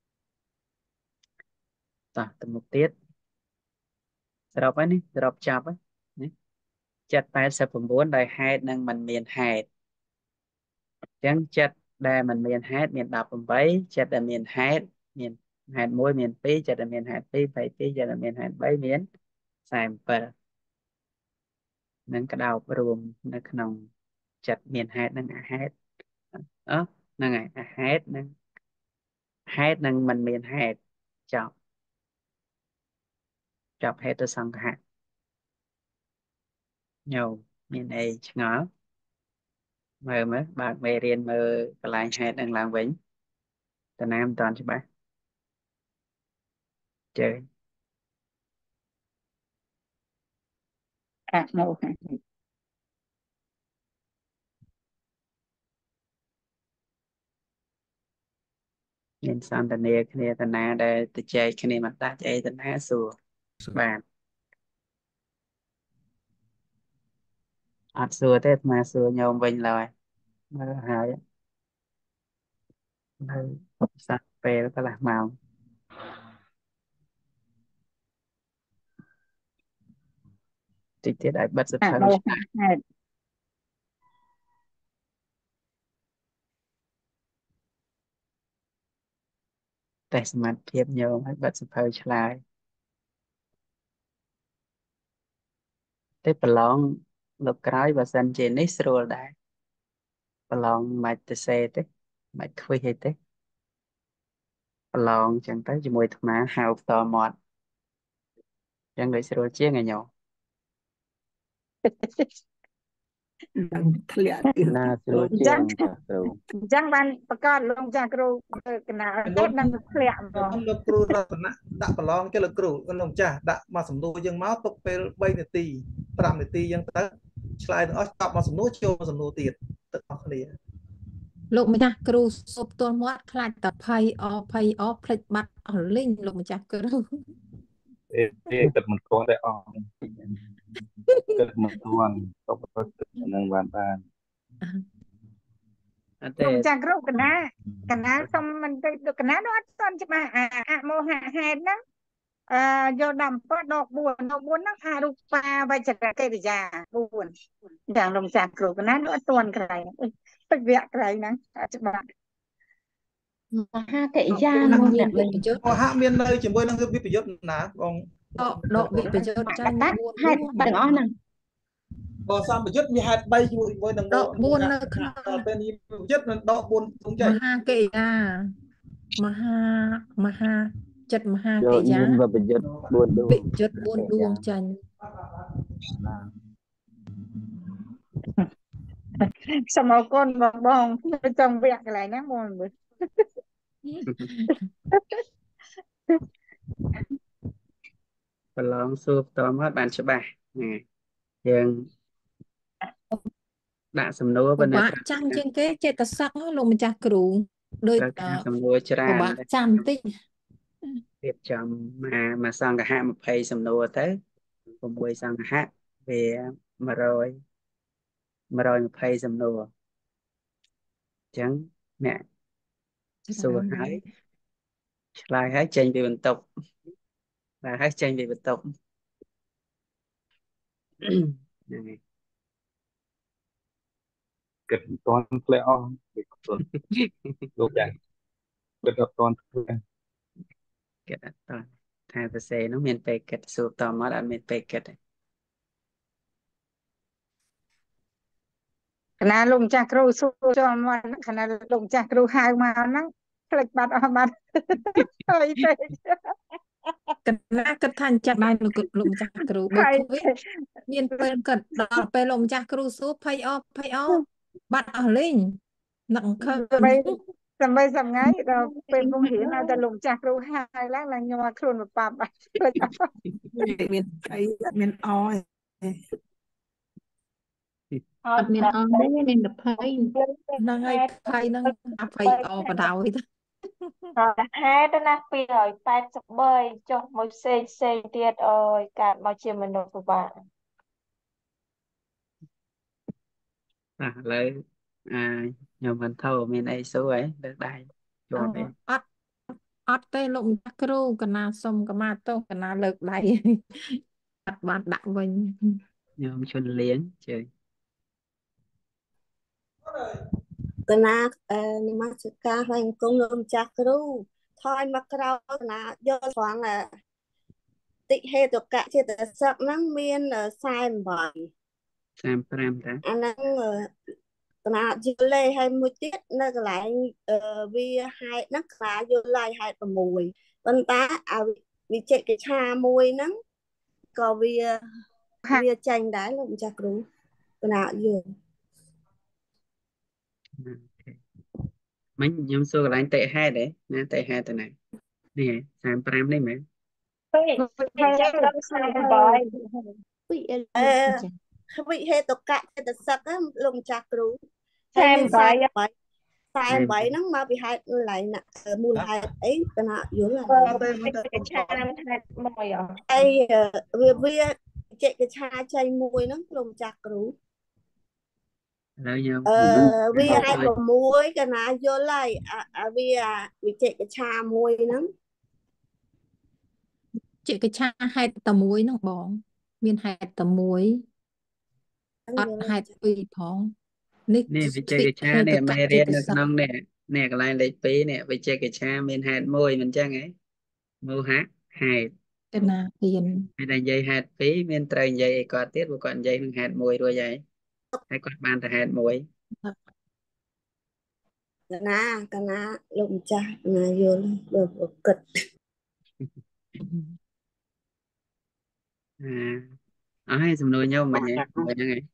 តោះទៅមុខទៀតសរុបហើយនេះសរុបចាប់ហើយនេះចិត្ត89ដោយហេតុនិងមិនមានហេតុអញ្ចឹងចិត្តដែលមិនមានហេតុមាន18ចិត្តដែលមានហេតុមានហេតុ1មាន2ចិត្តដែលមានហេតុ2 22ចិត្តដែលមានហេតុ3មាន47នឹងក្តោបរួមនៅក្នុងចិត្តមានហេតុនិងអហេតុហ្នឹងហើយអហេតុនិងហេតុនិងមិនមានហេតុចប់ហេតុសង្ខៈញោមមានអីឆ្ងល់មើលបើកមេរៀនមើលកន្លែងហេតុនឹងឡើងវិញតើណាមិនតាន់ច្បាស់ជើញអមោហៈមានសន្ទនាគ្នាតាណាដែលទៅចែកគ្នាមកដាច់អីតាណាសួរបាទអត់សួរទេអាត្មាសួរញោមវិញឡើយមើលហើយនៅសាក់ពេលកន្លះម៉ោងតិចទៀតឲ្យបិទសអភៅមោហៈហេតុតែសមត្ថភាពញោមឲ្យបិទសភៅឆ្លើយតែប្រឡងលោកក្រោយបើសិនជានេះស្រួលដែរប្រឡងមិនទៅសេទេមិនខ្វេះអីទេប្រឡងអញ្ចឹងទៅជាមួយអាត្មាហៅផ្ទាល់មាត់អញ្ចឹងដូចស្រួលជាងឯញោមធ្លាក់គឺណាស្រួលជាងចាស់គ្រូអញ្ចឹងបានប្រកាសលោកម្ចាស់គ្រូកណាទៅនឹងធ្លាក់ហ្មងលោកគ្រូរតនៈដាក់ប្រឡងចុះលោកគ្រូលោកម្ចាស់ដាក់មកសំណួរយើងមកទុកពេល3នាទី5នាទីអញ្ចឹងទៅឆ្លើយទាំងអស់ចប់មកសំណួរចូលមកសំណួរទៀតទាំងអស់គ្នាលោកម្ចាស់គ្រូសូបទាល់មាត់ខ្លាចតែភ័យភ្លេចបាត់អស់លីងលោកម្ចាស់គ្រូគិតមិនទាន់តែអស់គិតមិនទាន់ទៅនឹងបានអត់លោទេកម្ចាស់គ្រូកណាសុំមិនទៅកណានោះអត់ទាន់ច្បាស់អមោហៈហេតុហ្នឹងយកដល់7ដក4ហ្នឹងអរូបាវចរកិរិយា4យ៉ាងលោកម្ចាស់គ្រូកណានោះអត់ទាន់ក្រៃហ្នឹងទឹកវគ្គក្រៃហ្នឹងអត់ច្បាស់មហាកិរិយាអត់នោះមានអ្នកវិបយុទ្ធមហាមាននៅជាមួយនឹងវិបយុទ្ធណាបងដកវិបយុទ្ធចាញ់តា 4 ហេតុទាំងអស់ហ្នឹងបើសម្បយុទ្ធវាហេតុ3ជាមួយនឹងដក4នៅក្នុងដល់ពេលនេះវិបយុទ្ធនឹងដក4ទុំចេះមហាកិរិយាមហាចិត្តមហាកិរិយាមានវិបយុទ្ធ4ដួងវិបយុទ្ធ4ដួងចាញ់សូមអរគុណបងនៅចង់វគ្គកន្លែងហ្នឹងបងមើលប្រឡងសួរបន្តមកបានច្បាស់យើងដាក់សំណួរពិប៉ុន្តែបាកចាំជាងគេចេតសឹកហ្នឹងលោកម្ចាស់គ្រូដូចត្រូវការសំណួរច្រាពិនបាកចាំតិចរៀបចំមកសង្ឃហៈ20សំណួរទៅ6សង្ឃហៈវា120សំណួរអញ្ចឹងអ្នកសួរហើយឆ្លើយហើយចេញពីបន្ទប់បាទហើយចេញពីបន្ទប់ហ្នឹងហើយគិតមិនទាន់ធ្លាក់អស់វាខ្លួនលោកយ៉ាងគិតអត់ទាន់ធ្លាក់គិតអត់តន់ថាសរសេរនោះមានពេលគិតសួរតមកអត់មានពេលគិតទេកណាលោកម្ចាស់គ្រូសួរចូលមកកណាលោកម្ចាស់គ្រូហៅមកហ្នឹងផ្លេចបាត់អស់បាត់ហើយពេកកណាគិតថាអញ្ចឹងដែរលោកម្ចាស់គ្រូបើហើយគ្មានមានពេលគិតដល់ពេលលោកម្ចាស់គ្រូសួរភ័យអស់បាត់អស់លេងនឹកអង្ខឹងដើម្បីសម្ងាយដល់ពេលពងរៀនឲ្យតែលោកម្ចាស់គ្រូហៅឡើងញ័រខ្លួនបបាប់បាត់ផ្លេចអស់មានអីអត់មានអយអត់មានអស់ទេមានតែភ័យហ្នឹងហើយភ័យហ្នឹងអាភ័យអបដោយទៅហេតុណា283ចុះមួយផ្សេងទៀតអើយកើតមកជាមនុស្សពិបាកឥឡូវខ្ញុំមិនធោមានអីសួរហ៎លើកដៃជាប់ទេអត់ទេលោកម្ចាស់គ្រូកណាសុំកមាទោសកណាលើកដៃ អត់បានដាក់វិញខ្ញុំជន់លៀងជើញកណានមស្ការថ្លែងអង្គមលោកម្ចាស់គ្រូថយមកក្រោយកណាយកត្រង់តិហេតុកៈចេតសិកហ្នឹងមាន48 35តាអាហ្នឹងកណាយល់លេហើយមួយទៀតនៅកន្លែងវាហេតុហ្នឹងកណាយល់ឡាយហេតុ6ប៉ុន្តែវិជិកិច្ឆាមួយហ្នឹងក៏វាចាញ់ដែរលោកម្ចាស់គ្រូកណាយល់មិញខ្ញុំសួរកន្លែងតេហេតុទេណាតេហេតុទៅណានេះ35នេះមែនពេកចាំដល់48 វិហេតុកៈចេតសិកលោកម្ចាស់គ្រូ 48 48ហ្នឹងមកពីហេតុកន្លែងណាមូលហេតុអីកណាយល់កិច្ឆានហេតុមួយអហើយវាចេកឆាចៃមួយហ្នឹងលោកម្ចាស់គ្រូឥឡូវខ្ញុំវាហេតុ6កណាយល់ហើយវាវិចេកឆាមួយហ្នឹងជាកិច្ឆាហេតុតែមួយហ្នឹងបងមានហេតុតែមួយអត់ហេតុពីរផងនេះនេះវិជ័យកិច្ឆានេះមេរៀននៅក្នុងនេះកន្លែងលេខ2នេះវិជ័យកិច្ឆាមានហេតុមួយមិនចឹងហ៎មោហៈហេតុកណាហ៊ានហើយតែនិយាយហេតុ2មានត្រូវនិយាយអីគាត់ទៀតព្រោះគាត់និយាយនឹងហេតុមួយរួចហើយគាត់បានតែហេតុមួយកណាលោកម្ចាស់កណាយល់បើគិតអស់ហើយសំណួរខ្ញុំមិនហ្នឹងហើយ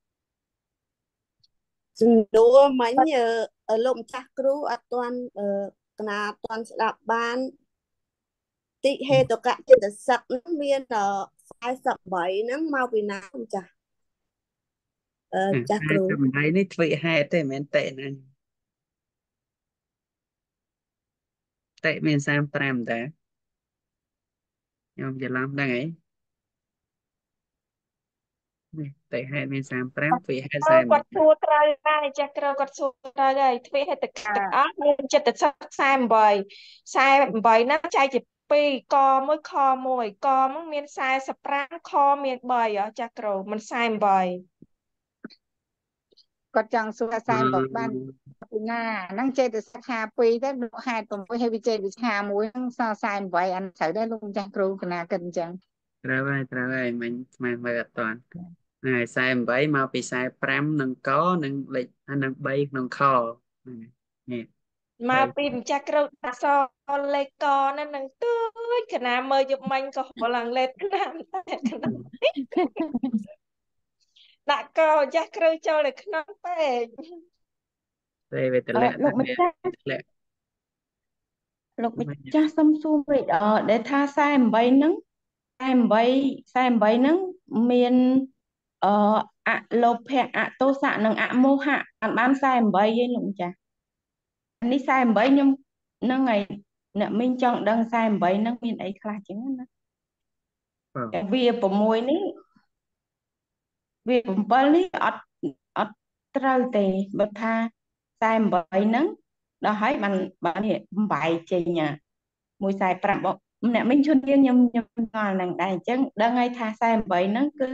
សំណួរមិញលោកម្ចាស់គ្រូអត់ទាន់កណាអត់ទាន់ស្ដាប់បានតិហេតុកៈចេតសិកហ្នឹងមាន48ហ្នឹងមកពីណាម្ចាស់ចាស់គ្រូតែមិនហើយនេះធ្វើហេតុទេមិនមែនតេណាតេមាន35តាខ្ញុំច្រឡំដឹងហីនេះតេហេតុមាន35ធ្វើហេតុគាត់ 38 សួរត្រូវហើយចាស់គ្រូគាត់សួរត្រូវហើយទ្វេហេតុទាំងអស់មានចិត្តសឹក48ហ្នឹងចែកជា2ក1ខ1កហ្នឹងមាន45ខមាន3ចាស់គ្រូមិន48 គាត់ចង់សួរ48បានពីណាហ្នឹងចេតសិក52ទៅលោកហេតុ6ហើយវិចេតវិឆា1ហ្នឹងសល់48អានត្រូវដែរលោកម្ចាស់គ្រូកណាគិតអញ្ចឹងត្រូវហើយមិញស្មានមើលអត់តាន់ហើយ48មកពី45នឹងកនឹងលេខនឹង3ក្នុងខនេះមកពីម្ចាស់គ្រូដាក់សលេខកហ្នឹងនឹងទួចកណាមើលយប់មិញក៏ហៅឡើងលេខឆ្នាំតែកណាដាក់កម្ចាស់គ្រូចូលនៅក្នុងពេកទេវាតម្លាក់លោកម្ចាស់តម្លាក់លោកម្ចាស់សុំសួរពេកដែលថា48ហ្នឹង48ហ្នឹងមានអលោភៈអទោសៈនិងអមោហៈបាន48ឯងលោកម្ចាស់នេះ48ខ្ញុំហ្នឹងហើយអ្នកមីងចង់ដឹង48ហ្នឹងមានអីខ្លះចឹងណាតែវា6នេះវា7នេះអត់ត្រូវទេបើថា48ហ្នឹងដល់ហើយបាននេះបំបែកចេញ145បងអ្នកមីងឈុនទៀងខ្ញុំស្គាល់ហ្នឹងដែរអញ្ចឹងដឹងហើយថា48ហ្នឹងគឺ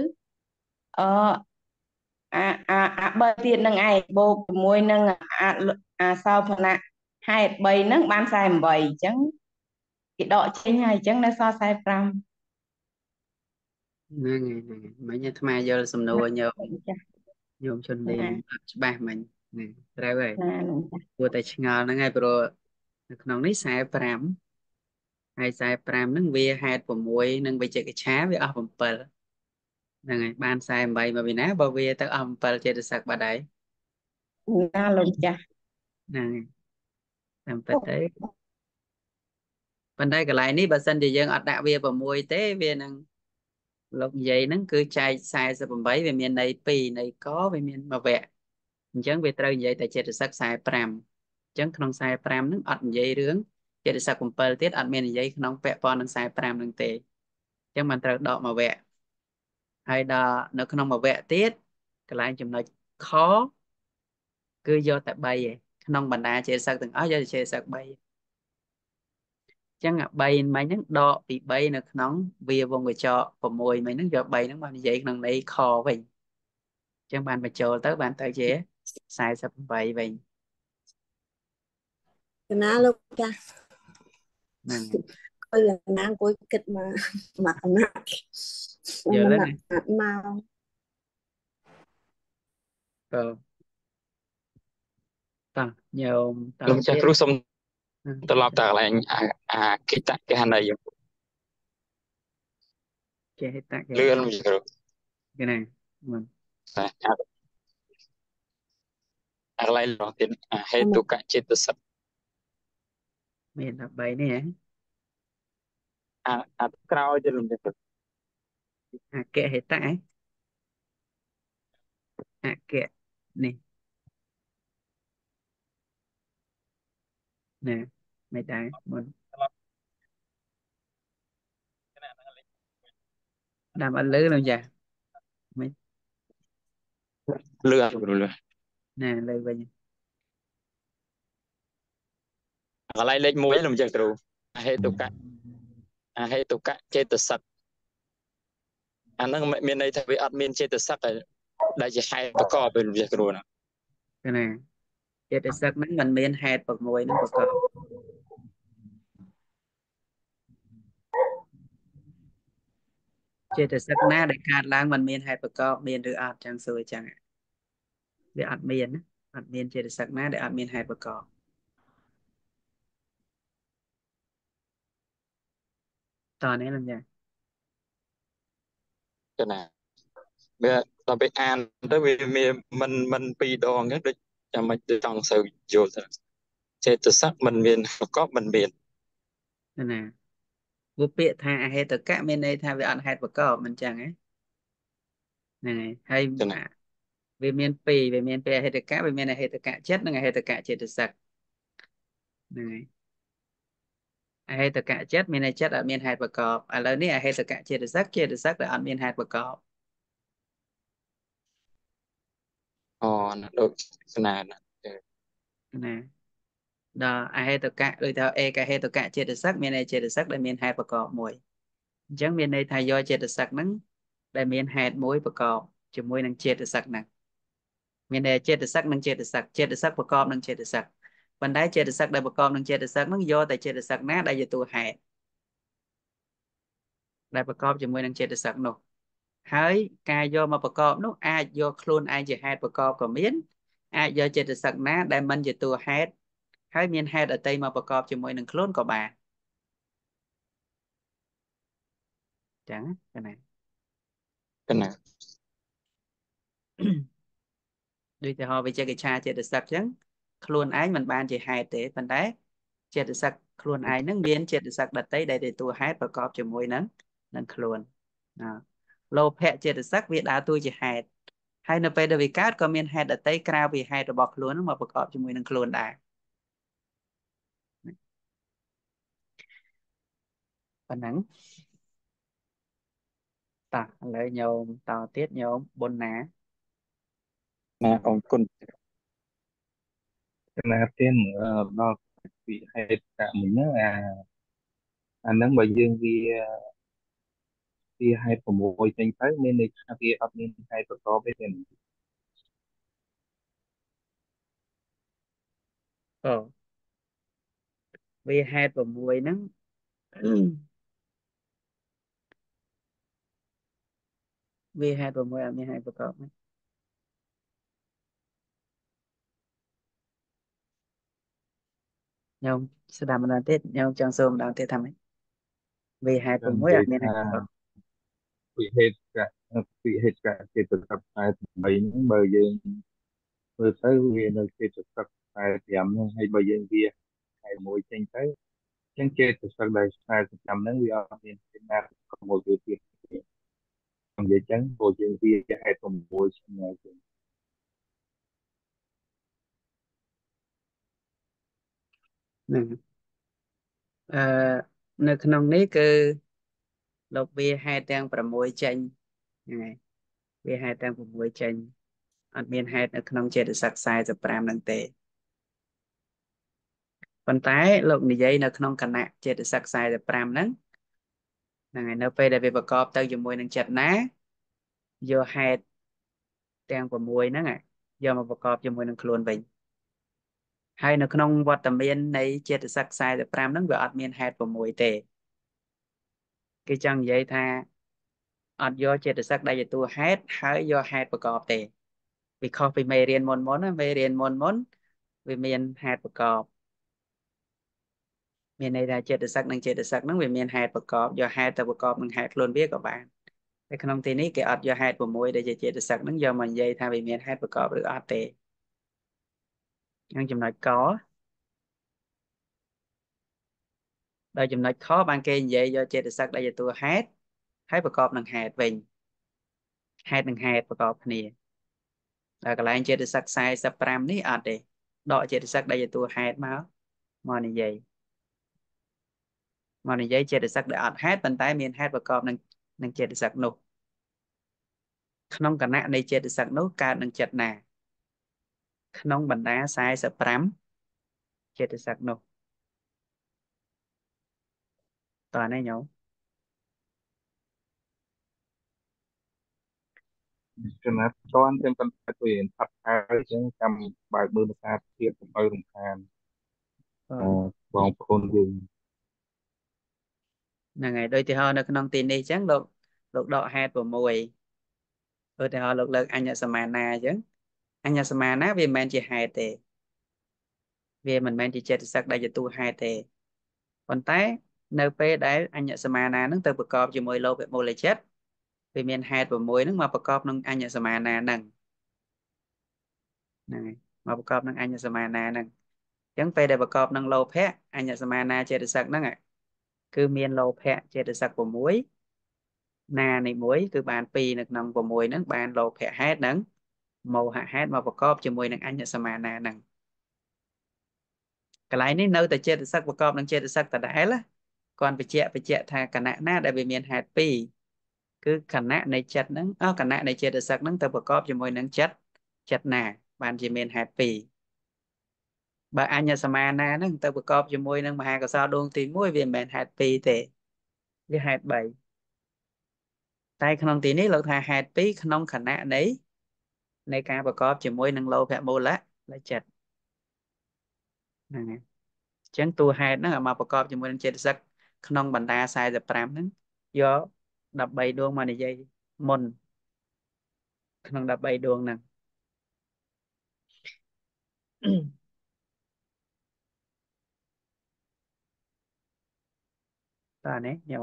អា3ទៀតនឹងឯងបូកជាមួយនឹងអាសោភណៈហេតុ3ហ្នឹងបាន48អញ្ចឹងគេដកចេញហើយអញ្ចឹងនៅសល់45 ហ្នឹងមិញអាត្មាយល់សំណួរញោមជនលេងអត់ច្បាស់មិញត្រូវហើយគួរតែឆ្ងល់ហ្នឹងហើយព្រោះនៅក្នុងនេះ45ហើយ45ហ្នឹងវាហេតុ6នឹងវិជ្ជកិច្ឆាវាអស់7ហ្នឹងហើយបាន48មកពីណាបើវាទៅអស់7ចេតសិកបាត់ហើយណាលោកម្ចាស់ហ្នឹងហើយតាមពិតទៅប៉ុន្តែកន្លែងនេះបើសិនជាយើងអត់ដាក់វា6ទេវានឹងលោកនិយាយហ្នឹងគឺចែក48វាមានន័យ2ន័យកវាមានមួយវគ្គអញ្ចឹងវាត្រូវនិយាយតែចេតសិក45អញ្ចឹងក្នុង45ហ្នឹងអត់និយាយរឿងចេតសិក7ទៀតអត់មាននិយាយក្នុងពាក់ព័ន្ធនឹង45ហ្នឹងទេអញ្ចឹងมันត្រូវដកមួយវគ្គហើយដល់នៅក្នុងមួយវគ្គទៀតកន្លែងចំណុចខគឺយកតែ3ឯងក្នុងបណ្ដាចេតសិកទាំងអស់យកតែចេតសិក3ចឹងអា3មិញហ្នឹងដកពី3នៅក្នុងវាវងកញ្ចក់6មិញហ្នឹងយក3ហ្នឹងមកនិយាយក្នុងន័យខវិញចឹងបានបញ្ចូលទៅបានទៅជា48វិញកណាលោកចាស់ហ្នឹង coi là nàng coi kịch mà nặng giờ mà lên nặng này màu តោះញោមតលោកចាស់ទៀតគ្រូសូមត្រឡប់ទៅកន្លែងអាកិច្ចកេហន័យចេះតាគេលឿនលោកគ្រូគេណាមិនតែអាកន្លែងរបស់ទៀតហេតុកចិត្តសិកមាន13នេះហ៎អាក្រោយទៅលោកចាស់គ្រូអគ្គហេតៈអគ្គនេះណាមិនដែរមុនតាមអត់លឺលោកចាស់មិនលឿនគ្រូលឿនណាលើវិញអាកន្លែងលេខ1លោកចាស់គ្រូហេតុកចិត្តសិកអាហ្នឹងមានន័យថាវាអត់មានចេតសិកដែលជាហេតុប្រកបពេលលោកចាស់គ្រូណាគេណាចេតសិកហ្នឹងมันមានហេតុ6ហ្នឹងប្រកបចេតសិកណាដែលកើតឡើងมันមានហេតុប្រកបមានឬអត់ចឹងសួរចឹងវាអត់មានណាអត់មានចេតសិកណាដែលអត់មានហេតុប្រកបតើនេះលោកចាស់ទៅណាវាដល់ពេលអានទៅវាមានមិនពីរដងហ្នឹងដូចចាំមិនចង់សូវយល់ទៅចេតសិកមិនមានប្រកបមិនមានណាវាពាក្យថាអហេតុកៈមានន័យថាវាអត់ហេតុប្រកបមិនចឹងហ្នឹងហើយវាមានពីរវាមានពេលអហេតុកៈវាមានអហេតុកៈចិត្តនិងអហេតុកៈចេតសិកហ្នឹងហើយអហេតុកៈចិត្តមានន័យចិត្តអត់មានហេតុប្រកបឥឡូវនេះអហេតុកៈចេតសិកដែលអត់មានហេតុប្រកបអូណាដូចស្នាណាណាដល់អហេតុកៈដូចថាឯកហេតុកៈចេតសិកមានន័យចេតសិកដែលមានហេតុប្រកបមួយអញ្ចឹងមានន័យថាយកចេតសិកហ្នឹងដែលមានហេតុមួយប្រកបជាមួយនឹងចេតសិកហ្នឹងមានន័យចេតសិកនិងចេតសិកប្រកបនឹងចេតសិកប៉ុន្តែចេតសិកដែលប្រកបនឹងចេតសិកហ្នឹងយកតែចេតសិកណាដែលជាតួហេតុដែលប្រកបជាមួយនឹងចេតសិកនោះហើយការយកមកប្រកបនោះអាចយកខ្លួនឯងជាហេតុប្រកបក៏មានអាចយកចេតសិកណាដែលមិនជាតួហេតុហើយមានហេតុអតីមកប្រកបជាមួយនឹងខ្លួនក៏បានចឹងណាកណាដូចទៅហៅវិជ្ជាកិច្ឆាចេតសិកចឹងខ្លួនឯងមិនបានជាហេតុទេប៉ុន្តែចេតសិកខ្លួនឯងហ្នឹងមានចេតសិកដតីដែលជាតួហេតុប្រកបជាមួយនឹងខ្លួនណាលោភៈចេតសិកវាដើរតួជាហេតុហើយនៅពេលដែលវាកើតក៏មានហេតុដតីក្រៅពីហេតុរបស់ខ្លួនហ្នឹងមកប្រកបជាមួយនឹងខ្លួនដែរប៉ុណ្ណឹងតោះឥឡូវញោមតទៀតញោមបុណ្ណាណាអរគុណកណាទៀតដល់ពីហេតុកៈមិញហ្នឹងអាហ្នឹងបើយើងវាហេតុ6ចេញទៅមានន័យថាវាអត់មានហេតុប្រកបទេទេអូវាហេតុ6ហ្នឹងវាហេតុ6អត់មានហេតុប្រកបទេញោមស្ដាប់ម្ដងទៀតញោមចង់សួរម្ដងទៀតថាម៉េចវាហេតុ6អត់មានហេតុប្រកបពីហេតុកៈចេតសិក48ហ្នឹងបើយើងមើលទៅវានៅចេតសិក45ហ្នឹងហើយបើយើងវាហេតុមួយចេញទៅអញ្ចឹងចេតសិកដែល45ហ្នឹងវាអត់មានហេតុណាប្រកបមួយទៀតនិយាយចឹងព្រោះយើងវាហេតុ6ឆ្ងាយចឹងហ្នឹងនៅក្នុងនេះគឺលោកវាហេតុទាំង6ចេញហ្នឹងហើយវាហេតុទាំង6ចេញអត់មានហេតុនៅក្នុងចេតសិក45ហ្នឹងទេប៉ុន្តែលោកនិយាយនៅក្នុងគណៈចេតសិក45ហ្នឹងហ្នឹងហើយនៅពេលដែលវាប្រកបទៅជាមួយនឹងចិត្តណាយកហេតុទាំង6ហ្នឹងយកមកប្រកបជាមួយនឹងខ្លួនវិញហើយនៅក្នុងវត្តមាននៃចេតសិក45ហ្នឹងវាអត់មានហេតុ6ទេគេចង់និយាយថាអត់យកចេតសិកដែលជាតួហេតុហើយយកហេតុប្រកបទេវាខុសពីមេរៀនមុនណាមេរៀនមុនវាមានហេតុប្រកបមានន័យថាចេតសិកនិងចេតសិកហ្នឹងវាមានហេតុប្រកបយកហេតុទៅប្រកបនឹងហេតុខ្លួនវាក៏បានតែក្នុងទីនេះគេអត់យកហេតុ6ដែលជាចេតសិកហ្នឹងយកមកនិយាយថាវាមានហេតុប្រកបឬអត់ទេហ្នឹងចំណុចកដោយចំណុចខបានគេនិយាយយកចេតសិកដែលជាតួហេតុហើយប្រកបនឹងហេតុវិញហេតុនឹងហេតុប្រកបគ្នាដល់កន្លែងចេតសិក45នេះអត់ទេដកចេតសិកដែលជាតួហេតុមកនិយាយចេតសិកដែលអត់ហេតុប៉ុន្តែមានហេតុប្រកបនឹងចេតសិកនោះក្នុងគណៈនៃចេតសិកនោះកើតនឹងចិត្តណាក្នុងបណ្ដា45ចេតសិកនោះតើនេះញោមចំណាត់តន់ទាំងប៉ុន្តែវាផាត់ហើយអញ្ចឹងចាំបើកមើលភាសាទៀតកុំឲ្យរំខានបងប្អូនយើងហ្នឹងហើយដូចទីហោនៅក្នុងទីនេះអញ្ចឹងលោកដកហេតុ6ឧទាហរណ៍លោកលើកអញ្ញសមាណាអញ្ចឹងអញ្ញសមាណាវាមិនមែនជាហេតុទេវាមិនមែនជាចេតសិកដែលជាតួហេតុទេប៉ុន្តែនៅពេលដែលអញ្ញសមាណាហ្នឹងទៅប្រកបជាមួយលោភៈមូលចិត្តវាមានហេតុ6ហ្នឹងមកប្រកបនឹងអញ្ញសមាណាហ្នឹងហ្នឹងហើយមកប្រកបនឹងអញ្ញសមាណាហ្នឹងអញ្ចឹងពេលដែលប្រកបនឹងលោភៈអញ្ញសមាណាចេតសិកហ្នឹងគឺមានលោភៈចេតសិក6ណានៃ1គឺបាន2នៅក្នុង6ហ្នឹងបានលោភៈហេតុហ្នឹងមោហៈហេតុមកប្រកបជាមួយនឹងអញ្ញសមាណាហ្នឹងកន្លែងនេះនៅតែចេតសិកប្រកបនឹងចេតសិកដដែលណាគាត់បញ្ជាក់ថាគណៈណាដែលវាមានហេតុពីរគឺគណៈនៃចិត្តហ្នឹងគណៈនៃចេតសិកហ្នឹងទៅប្រកបជាមួយនឹងចិត្តណាបានជាមានហេតុពីរបើអញ្ញសមាណាហ្នឹងទៅប្រកបជាមួយនឹងមហាកុសលដួងទី1វាមិនមែនហេតុពីរទេវាហេតុ3តែក្នុងទីនេះលោកថាហេតុពីរក្នុងគណៈនៃការប្រកបជាមួយនឹងលោភៈមូលៈចិត្តហ្នឹងហើយអញ្ចឹងតួហេតុហ្នឹងឲ្យមកប្រកបជាមួយនឹងចេតសិកក្នុងបណ្ដា45ហ្នឹងយក13ដួងមកនិយាយមុនក្នុង13ដួងហ្នឹងតើនេះញោម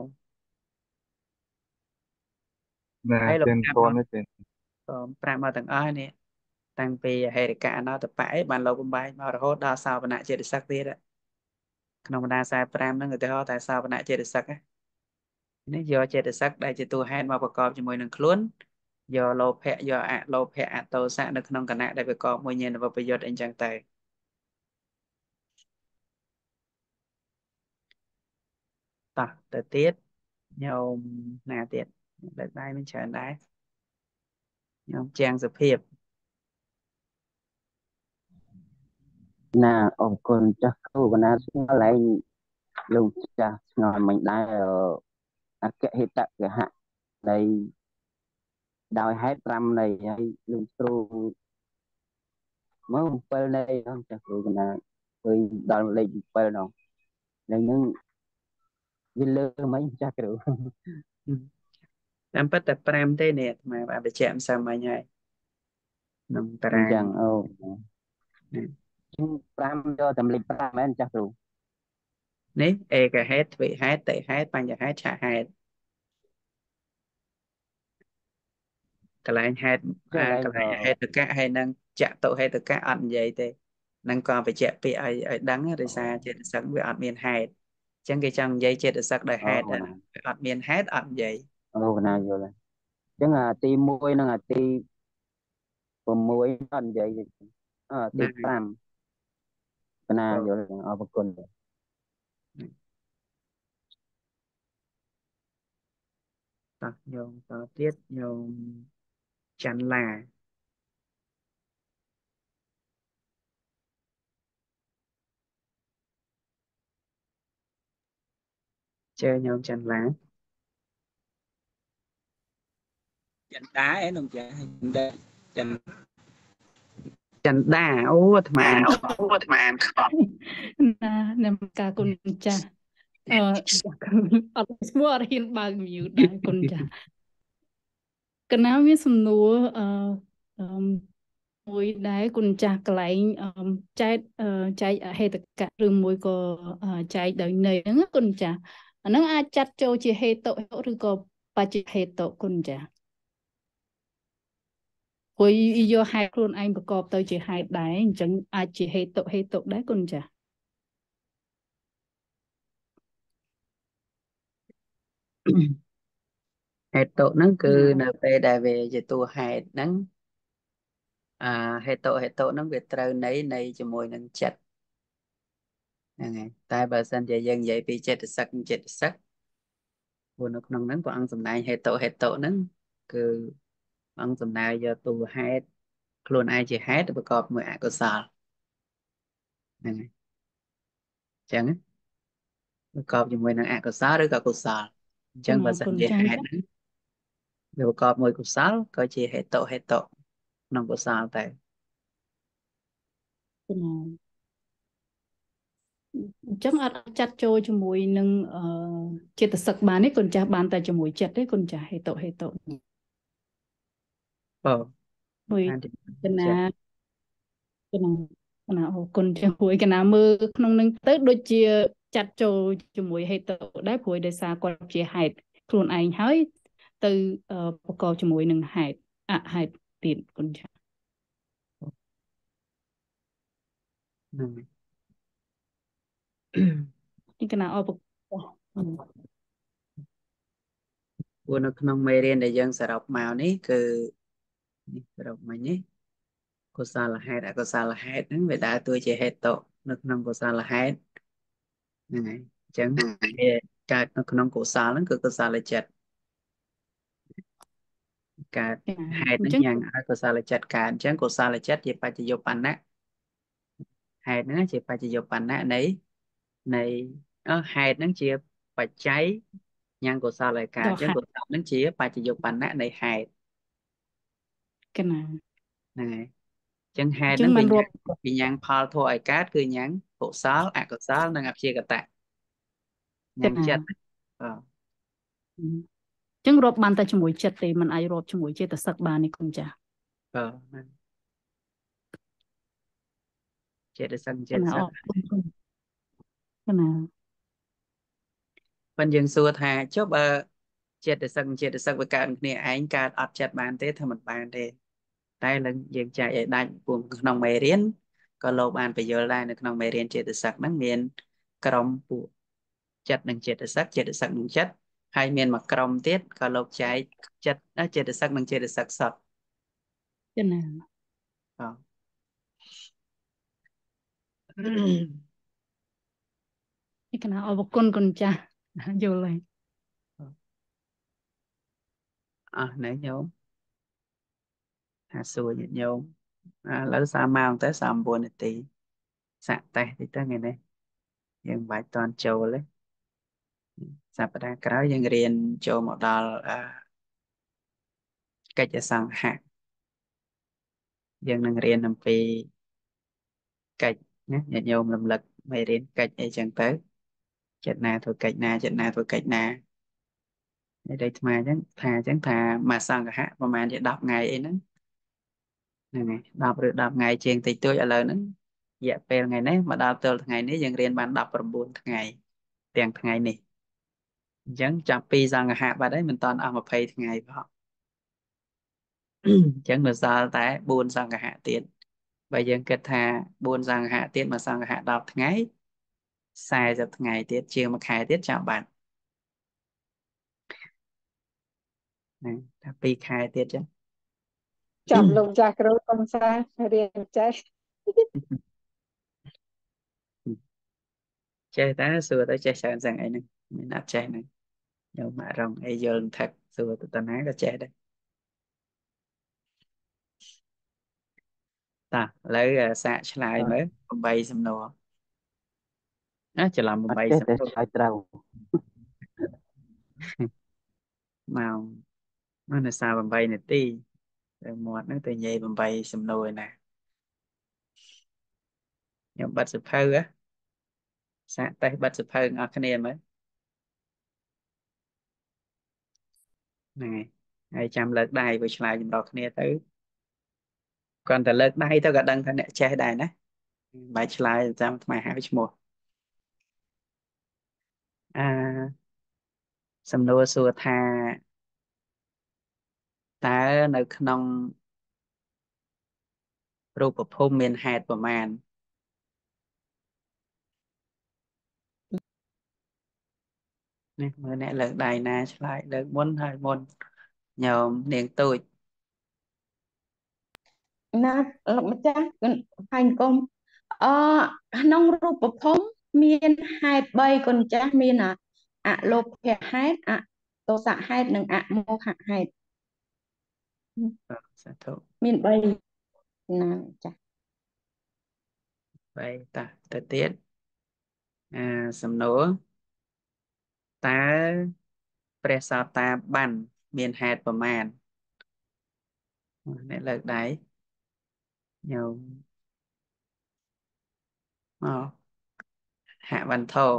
ណាហើយលោកចេញប្រាប់តមកនេះចេញប្រាប់មកទាំងអស់នេះតាំងពីហេតុកៈអនតបៈឯងបានលោកបំបែកមករហូតដល់សោបនៈចេតសិកទៀតក្នុងបណ្ដា45ហ្នឹងឧទាហរណ៍តែសោបនៈចេតសិកនេះយកចេតសិកដែលជាតួហេតុមកប្រកបជាមួយនឹងខ្លួនយកលោភៈយកអលោភៈអតោសៈនៅក្នុងគណៈដែលប្រកបមួយញាណវិបយុទ្ធអីចឹងទៅតោះទៅទៀតញោមណាទៀតលើកដៃមិនច្រើនដែរញោមជាងសុភាពណាអរគុណចាស់គ្រូកណាស្គាល់ឯងលោកចាស់ស្ងល់មិនដែរអគ្គហេតុកហៈនៃដោយហេតុ5នៃហើយលោកគ្រូមក7នៃហ្នឹងចាស់គ្រូកណាឃើញដល់លេខ7ហ្នឹងលេខហ្នឹងវាលើមិនចាស់គ្រូតាមពិតតែ5ទេនេះអាត្មាបានបញ្ជាក់ម្សិលមិញហើយក្នុងតាអរាញ្ចឹងអូនេះ 5យកតែលេខ5មែនចាស់គ្រូនេះឯកហេតុទ្វិហេតុតិហេតុបញ្ញហេតុឆហេតុកន្លែងហេតុចុះឯងកន្លែងហេតុកៈហើយនឹងចតុហេតុកៈអត់និយាយទេនឹងក៏បញ្ជាក់ពាក្យឲ្យដឹងដោយសារចេតសិកវាអត់មានហេតុអញ្ចឹងគេចង់និយាយចេតសិកដោយហេតុវាអត់មានហេតុអត់និយាយអូកណាយល់ហើយអញ្ចឹងអាទី1និងអាទី6អត់និយាយទេទី5កណាយល់អរគុណតោះញោមតទៀតញោមច័ន្ទឡាជើញោមច័ន្ទឡាច័ន្ទតាឯនោះចាច័ន្ទតាអូអាត្មាអានខុសណានមស្ការគុណចាស់អត់ស្គាល់អត់ហ៊ានបើក mute ដែរគុណចាស់កណាមានសំណួរមួយដែរគុណចាស់កន្លែងចែកអហេតុកៈឬមួយក៏ចែកដោយន័យហ្នឹងគុណចាស់អាហ្នឹងអាចចាត់ចូលជាហេតុឬក៏បច្ចហេតុគុណចាស់ព្រោះយកហេតុខ្លួនឯងប្រកបទៅជាហេតុដែរអញ្ចឹងអាចជាហេតុដែរគុណចាស់ហេតុតុហ្នឹងគឺនៅពេលដែលវាជាតួហេតុហ្នឹងហេតុហ្នឹងវាត្រូវនៃជាមួយនឹងចិត្តហ្នឹងហើយតែបើសិនជាយើងនិយាយពីចេតសិកព្រោះនៅក្នុងហ្នឹងព្រះអង្គសម្ដែងហេតុហ្នឹងគឺព្រះអង្គសំដៅយកតួហេតុខ្លួនឯងជាហេតុប្រកបមួយអកុសលហ្នឹងហើយអញ្ចឹងប្រកបជាមួយនឹងអកុសលឬក៏កុសលអញ្ចឹងបើសិនជាហេតុហ្នឹងវាប្រកបមួយកុសលក៏ជាហេតុក្នុងកុសលតែអញ្ចឹងអត់ចាត់ចូលជាមួយនឹងចេតសិកបានទេគុណចាស់បានតែជាមួយចិត្តទេគុណចាស់ហេតុមួយកណាអូគុណចាស់មួយកណាមើលក្នុងនឹងទៅដូចជាចាត់ចូលជាមួយហេតុដែរព្រោះដោយសារគាត់ជាហេតុខ្លួនឯងហើយទៅប្រកបជាមួយនឹងហេតុអហេតុទៀតគុណចាស់ នេះកណាអបព្រោះនៅក្នុងមេរៀនដែលយើងសរុបមកនេះគឺនេះសរុបមិញនេះកុសលហេតុអកុសលហេតុហ្នឹងវាដើរតួជាហេតុនៅក្នុងកុសលហេតុហ្នឹងហើយអញ្ចឹងវាកើតនៅក្នុងកុសលហ្នឹងគឺកុសលចិត្តកើតហេតុអហ្នឹងញ្ចឹងញ៉ាំងឲ្យកុសលចិត្តកើតអញ្ចឹងកុសលចិត្តជាបច្ចយុបណ្ណៈហេតុហ្នឹងជាបច្ចយុបណ្ណៈនៃហេតុហ្នឹងជាបច្ច័យញ៉ាំងកុសលឲ្យកើតអញ្ចឹងដល់ហេតុកុសលហ្នឹងជាបច្ចយុបណ្ណៈនៃហេតុកណាហ្នឹងហើយអញ្ចឹងហេអតុញ្ចឹហ្នឹងងមិនរាប់វាញ៉ាំងផលធម៌ឲ្យកើតគឺញ៉ាំងកុសលអកុសលនិងអព្យាកតៈញ៉ាំងកណាចិត្តបាទអញ្ចឹងរាប់បានតែជាមួយចិត្តទេមិនអាចរាប់ជាមួយចេតសិកបាននេះគុំចាស់បាទហ្នឹងចេតសិកកចេតណាសិអករគុណគុំកណាប៉ុន្តែយើងសួរថាចុះបើចេតសិកវាកើតគ្នាឯងកើតអត់ចិត្តបានទេថាមិនបានទេតែឡើងយើងចែកឲ្យដាច់ពួកក្នុងមេរៀនក៏លោកបានបញ្យល់ដែរនៅក្នុងមេរៀនចេតសិកហ្នឹងមានក្រុមពួកចិត្តនិងចេតសិកនិងចិត្តហើយមានមួយក្រុមទៀតក៏លោកចែកចិត្តចេតសិកនិងចេតសិកសុទ្ធកណាបាទកណាអរគុណគុណចាស់យល់ហើយអស់ណែញោមថាសួរញាតិញោមឥឡូវ30 ម៉ោងទៅ39 នាទីសាក់តេស្តតិចទៅថ្ងៃនេះយើងមិនបាច់តន់ចូលទេសប្តាហ៍ក្រោយយើងរៀនចូលមកដល់កិច្ចអសង្ហៈយើងនឹងរៀនអំពីកិច្ចណាញាតិញោមរំលឹកមេរៀនកិច្ចអីចឹងទៅចិត្តណាធ្វើកិច្ចណាចិត្តណាធ្វើកិច្ចណានេះដូចថ្មអញ្ចឹងថាមកសង្ហៈប្រហែលជា10ថ្ងៃអីហ្នឹងហ្នឹងហើយ10 ឬ 10ថ្ងៃជាងតិចតួចឥឡូវហ្នឹងរយៈពេលថ្ងៃនេះមកដល់ទល់ថ្ងៃនេះយើងរៀនបាន19ថ្ងៃទាំងថ្ងៃនេះអញ្ចឹងចាប់ពីសង្ហៈបាត់ហើយមិនតាន់អស់20ថ្ងៃផងអញ្ចឹងនៅសល់តែ4សង្ហៈទៀតបើយើងគិតថា4សង្ហៈទៀតមកសង្ហៈ10ថ្ងៃ40ថ្ងៃទៀតជាងមួយខែទៀតចាំបាត់ហ្នឹងថា2ខែទៀតចឹងចាប់លោកចាស់គ្រូកុំសារៀនចេះចេះតែសួរទៅចេះច្រើនសឹងអីហ្នឹងមិនអត់ចេះហ្នឹងញោមអារម្មណ៍អីយល់ថឹកសួរទៅតាណាក៏ចេះដែរតាឥឡូវសាកឆ្លើយមើល8សំណួរច្រឡំអត់ 8 ចេះសំតែណួរឆ្លើយត្រូវម៉ោងមកនៅសារ8នាទីទៅមាត់ហ្នឹងទៅនិយាយ8សំណួរឯណាខ្ញុំបិទសភៅសាកតេស្តបិទសភៅអស់គ្នាមើលហ្នឹងហើយចាំលើកដៃវាឆ្លើយចម្រុះគ្នាទៅគ្រាន់តែលើកដៃទៅក៏ដឹងថាអ្នកចេះដែរណាមិនបាច់ឆ្លើយតាមថ្មហៅឈ្មោះសំណួរសួរថាតើនៅក្នុងរូបភូមិមានហេតុប្រមាណនេះមើលអ្នកលើកដៃណាឆ្លើយលើកមុនហើយមុនញោមនាងទូចណាលោកម្ចាស់ហាញ់គុំក្នុងរូបភពមានហេតុ3គុណចាស់មានអលោភៈហេតុអទោសៈហេតុនិងអមោហៈហេតុសាធុមាន3ណាចាស់បែតាទៅទៀតសំណួរតើព្រះសោតាបានមានហេតុប្រមាណអ្នកលើកដៃញោមហវន្ធោ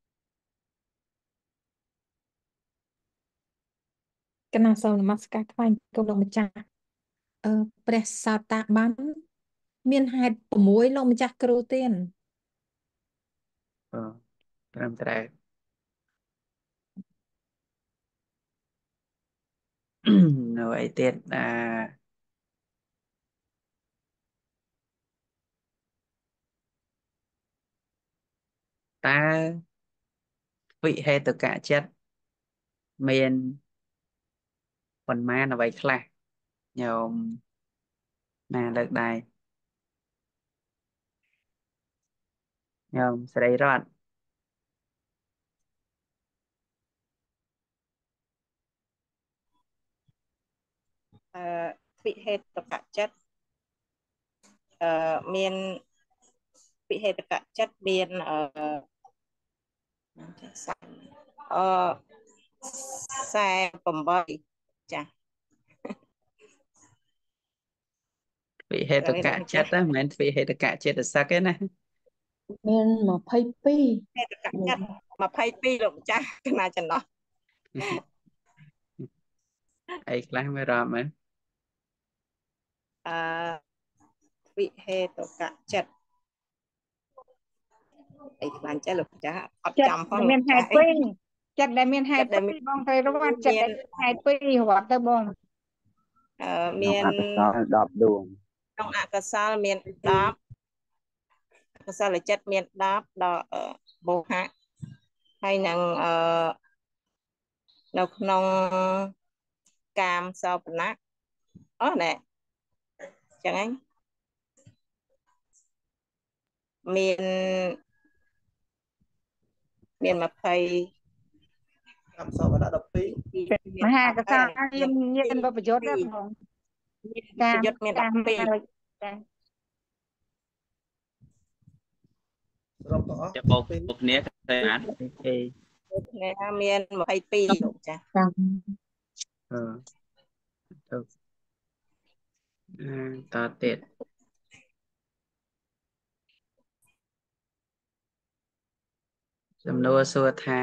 កណាសូមនមស្ការថ្វាយបង្គំលោកម្ចាស់ព្រះសោតាបានមានហេតុ6លោកម្ចាស់គ្រូទៀនត្រឹមត្រូវ នៅអីទៀតតើវិហេតុកៈចិត្តមានប៉ុន្មានអ្វីខ្លះញោមណាលើកដៃញោមស្រីរតន៍វិហេតុកចិត្តមានវិហេតុកចិត្តមាន48ចាវិហេតុកចិត្តហ្នឹងមិនមែនវិហេតុកចិត្តសឹកទេណាមាន22 ហេតុកចិត្ត22លោកម្ចាស់កណាចំណោះអីខ្លះមើលរាប់មើលវិហេតុកចិត្តអីខ្លាំងចេះលោកម្ចាស់អត់ចិត្តចាំផងដែលលោមានកម្ហេចាស់តុពីរចិត្តដែលមានហេចិត្តតុដែលពីមានរបងត្រូវរត់ចិត្តដែលមានហេតុពីររាប់ទៅបងមាក្នុងនអកុសល10ដួងក្នុងអកុសលមាន10កុសលចិត្តមាន10ដល់មោហៈហើយនឹងនៅក្នុងកាមសោបនៈអូណែចឹងហ្នឹងមាន20 កម្មសោបនៈ12 មហាកសលញាណបព្វយុទ្ធដែរបងប្រយុទ្ធមានតាម 12 ចាសរុបទាំងអស់ចាំបោកគ្នាតែអាននេះមាន22លោកចាទៅតទៀតសំណួរសួរថា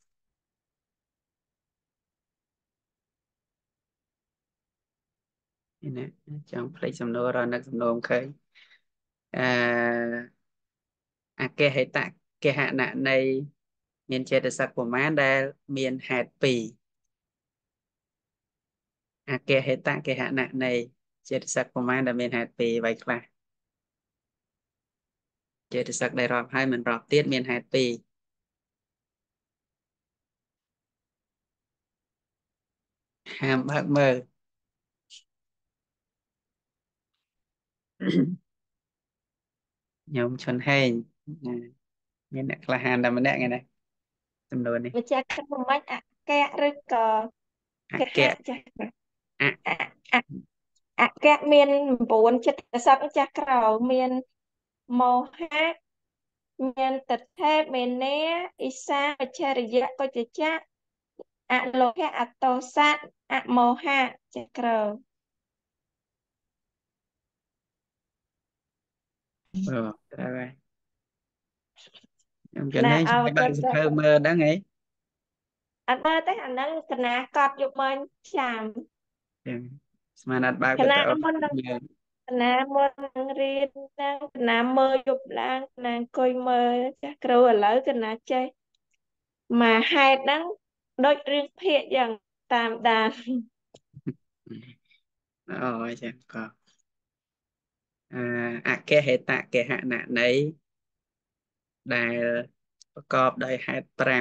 នេះចង់ផ្លេចសំណួររនឹកសំណួរមិនឃើញអកេហេតកេហនៈនៃមានចេតសិកប្រមាណដែលមានហេតុ2អកេហេតកេហនៈនៃចេតសិកប្រមាណដែលមានហេតុ2អ្វីខ្លះចេតសិកដែលរាប់ហើយមិនរាប់ទៀតមានហេតុ2ហាមបើកមើល ញោមឈុនហេងមានអ្នកក្លាហានតែម្នាក់ហ្នឹងណាចំនួននេះម្ចាស់គិតមិនអកៈឬក៏កហៈចាស់អកៈមាន9ចិត្តសឹកចាស់ក្រោមានមោហៈមានតថេមេនេអ៊ីសាអច្ឆរិយៈកុចចៈអលោភៈអតោសៈអមោហៈចាស់ក្រោត្រូវហើយខ្ញុំចំណាណាយអជួយរបើគុកណសចាភៅមើលហ្នឹងហីអត់មើលទេអាហ្នឹងកណាកត់យកមកចាំចឹងស្មានអត់បើកកវីណាដេអូមុននឹងមើលកណាមុននឹងរៀនហ្នឹងកណាមើលយប់ឡើងកណាអង្គុយមើលចាស់គ្រូឥឡូវកណាចេះមកហេតុហ្នឹងដូចរឿងភាគយ៉ាងតាមដានអូចឹងក៏អកេហេតកេហនៈនៃដែលប្រកបដោយហេតុ5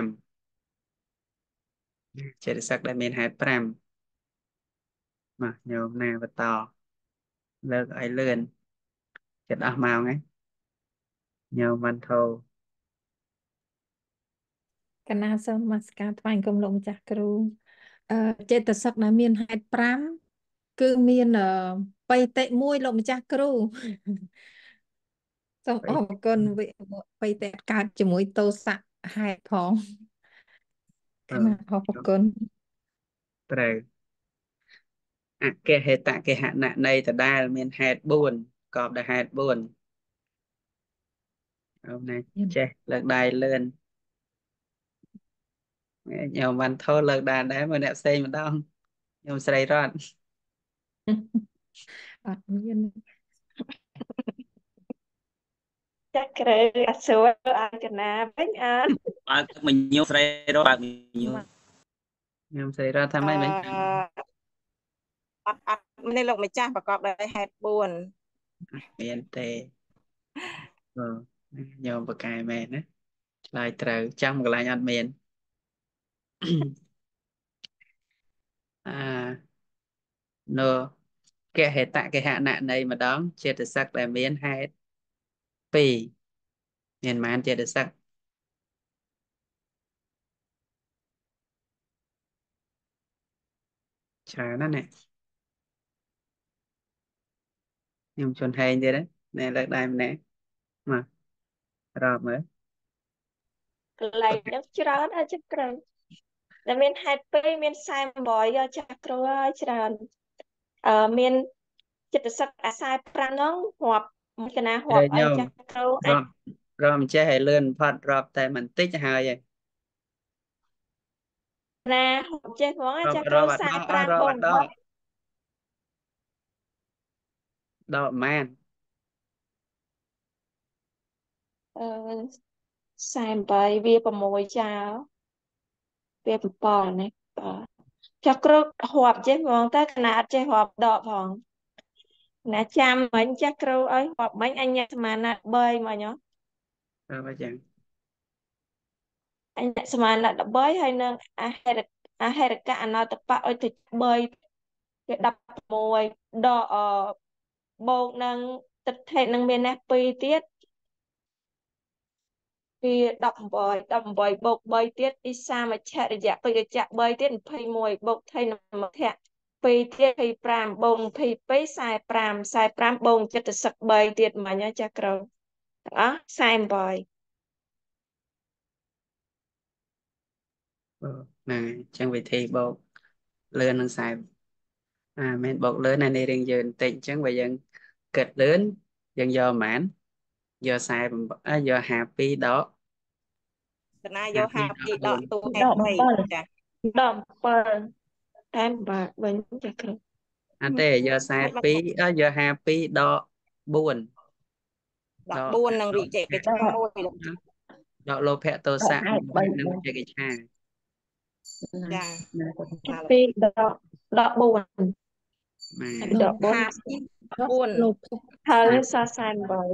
ចេតសិកដែលមានហេតុ5មកញោមណាបន្តលើកឲ្យលឿនចិត្តអស់ម៉ោងហ្នឹងញោមមិនធោកណាសូមនមស្ការថ្វាយបង្គំលោកម្ចាស់គ្រូចេតសិកដែលមានហេតុ5គឺមានបៃតិ1លោកម្ចាស់គ្រូ សូមអរគុណបៃតិកើតជាមួយតោសៈហេតុផងកណាអរគុណត្រូវអកេហេតកេហនៈនៃដដែលមានហេតុ4ប្រកបដោយហេតុ4អូនណាចេះលើកដៃលឿនញោមបានធោលើកដៃដែរមើលអ្នកផ្សេងម្ដងញោមស្រីរតន៍អត់មានចាស់គ្រូអត់សួរឲ្យកណាវិញអត់បើកមកញោមស្រីរត់បើកញោមញោមស្រីរតន៍ថាម៉េចមិញអត់នេះលោកម្ចាស់ប្រកបដោយហេតុ4 មានទេអូញោមបកកែមែនណាឆ្លើយត្រូវចាំកន្លែងអត់មាន នៅកេហេតកេហនៈនៃម្ដងចេតសិកដែលមានហេតុ2 មានប៉ុន្មានចេតសិកច្រើនណាស់នេះខ្ញុំជន់ហែងទៀតណាលើកដៃម្នាក់មករាប់មើលកន្លែងហ្នឹងច្រើនហើយចាគ្រូតែមានហេតុពេកមាន48យកចាស់គ្រូហើយច្រើនមានចិត្តសឹកអា45ហ្នឹងរាប់មួយកណារាប់អីចាស់គ្រូអាចរាប់មិនចេះឲ្យលឿនផាត់រាប់តែបន្តិចហើយឯងណារាប់ចេះហ្មងចាស់គ្រូរាប់អត់ 45បងដកម៉ាន 48វា6ចាវា7នេះចាស់គ្រូរាប់ចេះហ្មងតែកណាអត់ចេះរាប់ដកផងណាចាំមិញចាស់គ្រូឲ្យរាប់មិញអញ្ញាសមាណា3មកញ៉ោបើចឹងអញ្ញាសមាណា13ហើយនឹងអហេរកៈអនតបៈឲ្យទៅ3វា16ដកបូកនឹងទិដ្ឋិនឹងមាននេះ2ទៀតវា18បូក3ទៀតអ៊ីសាមច្ឆរិយៈបិច្ចៈ3ទៀត21បូកថៃនមធៈ2ទៀត25បូក22 45បូកចិត្តសឹក3ទៀតមិញចាស់គ្រូទាំងអស់48 ហ្នឹងចឹងវិធីបូកលឿននឹង40មែនបូកលឿនណានេះរៀងយើងបន្តិចអញ្ចឹងបើយើងគិតលឿនយើងយកប៉ុន្មានយក48យក52ដកកណាយក52ដកទូហេតុ3ចាដក7តែបាទវិញចាស់គ្រូអត់ទេយក42យក52ដក4 ដក4នឹងវិជ័យកិច្ឆា1 ដកលោភៈទោសៈនិងវិជ័យកិច្ឆាចា 2ដក4ដក4 លោភហើយសរសែន8 បើ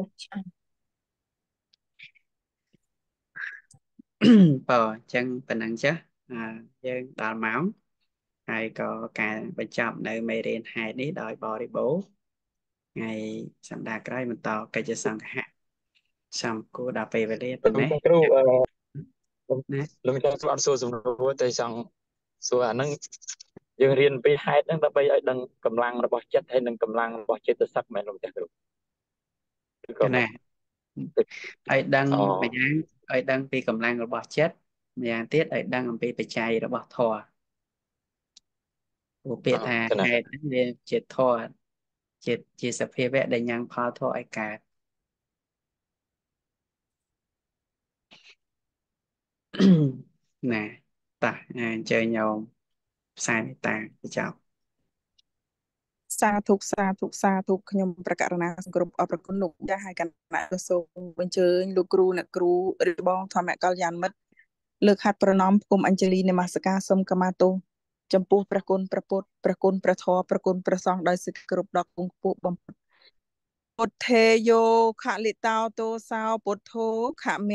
អញ្ចឹងប៉ុណ្ណឹងចាយើងដល់ម៉ោងហើយក៏ការបញ្ចប់នៅមេរៀនហេតុនេះដោយបរិបូរណ៍ថ្ងៃសប្តាហ៍ក្រោយបន្តកិច្ចសង្ឃៈសំគួរដល់ពេលវេលាប៉ុណ្ណេះគ្រូលោកចង់អត់សួរសំណួរតែចង់សួរអាហ្នឹងយើងរៀនពីហេតុហ្នឹងដើម្បីឲ្យដឹងកម្លាំងរបស់ចិត្តហើយនិងកម្លាំងរបស់ចិត្តសឹកមែនលោកចាស់គ្រូណាឲ្យដឹងម្យ៉ាងឲ្យដឹងពីកម្លាំងរបស់ចិត្តម្យ៉ាងទៀតឲ្យដឹងអំពីបច្ច័យរបស់ធម៌ពួកពាក្យថាហេតុហ្នឹងវាជាធម៌ជាសភាវៈដែលញ៉ាំងផលធម៌ឲ្យកើតណាតោះអញ្ជើញញោមផ្សាយមេត្តាបញ្ចប់សាធុខ្ញុំប្រកាសណាសង្គ្រប់អរគុណលោកចាស់ហើយកណ្ណាសូមអញ្ជើញលោកគ្រូអ្នកគ្រូឬបងធម្មកល្យាណមិត្តលើកហាត់ប្រណម្យគុំអញ្ជលីនមស្ការសូមកម្មាទោសចំពោះព្រះគុណព្រះពុទ្ធព្រះគុណព្រះធម៌ព្រះគុណព្រះសង្ឃដោយសេចក្ដីគោរពដល់គង់ខ្ពស់បំផុតពុទ្ធេយោខលិតោទោសោពុទ្ធោខ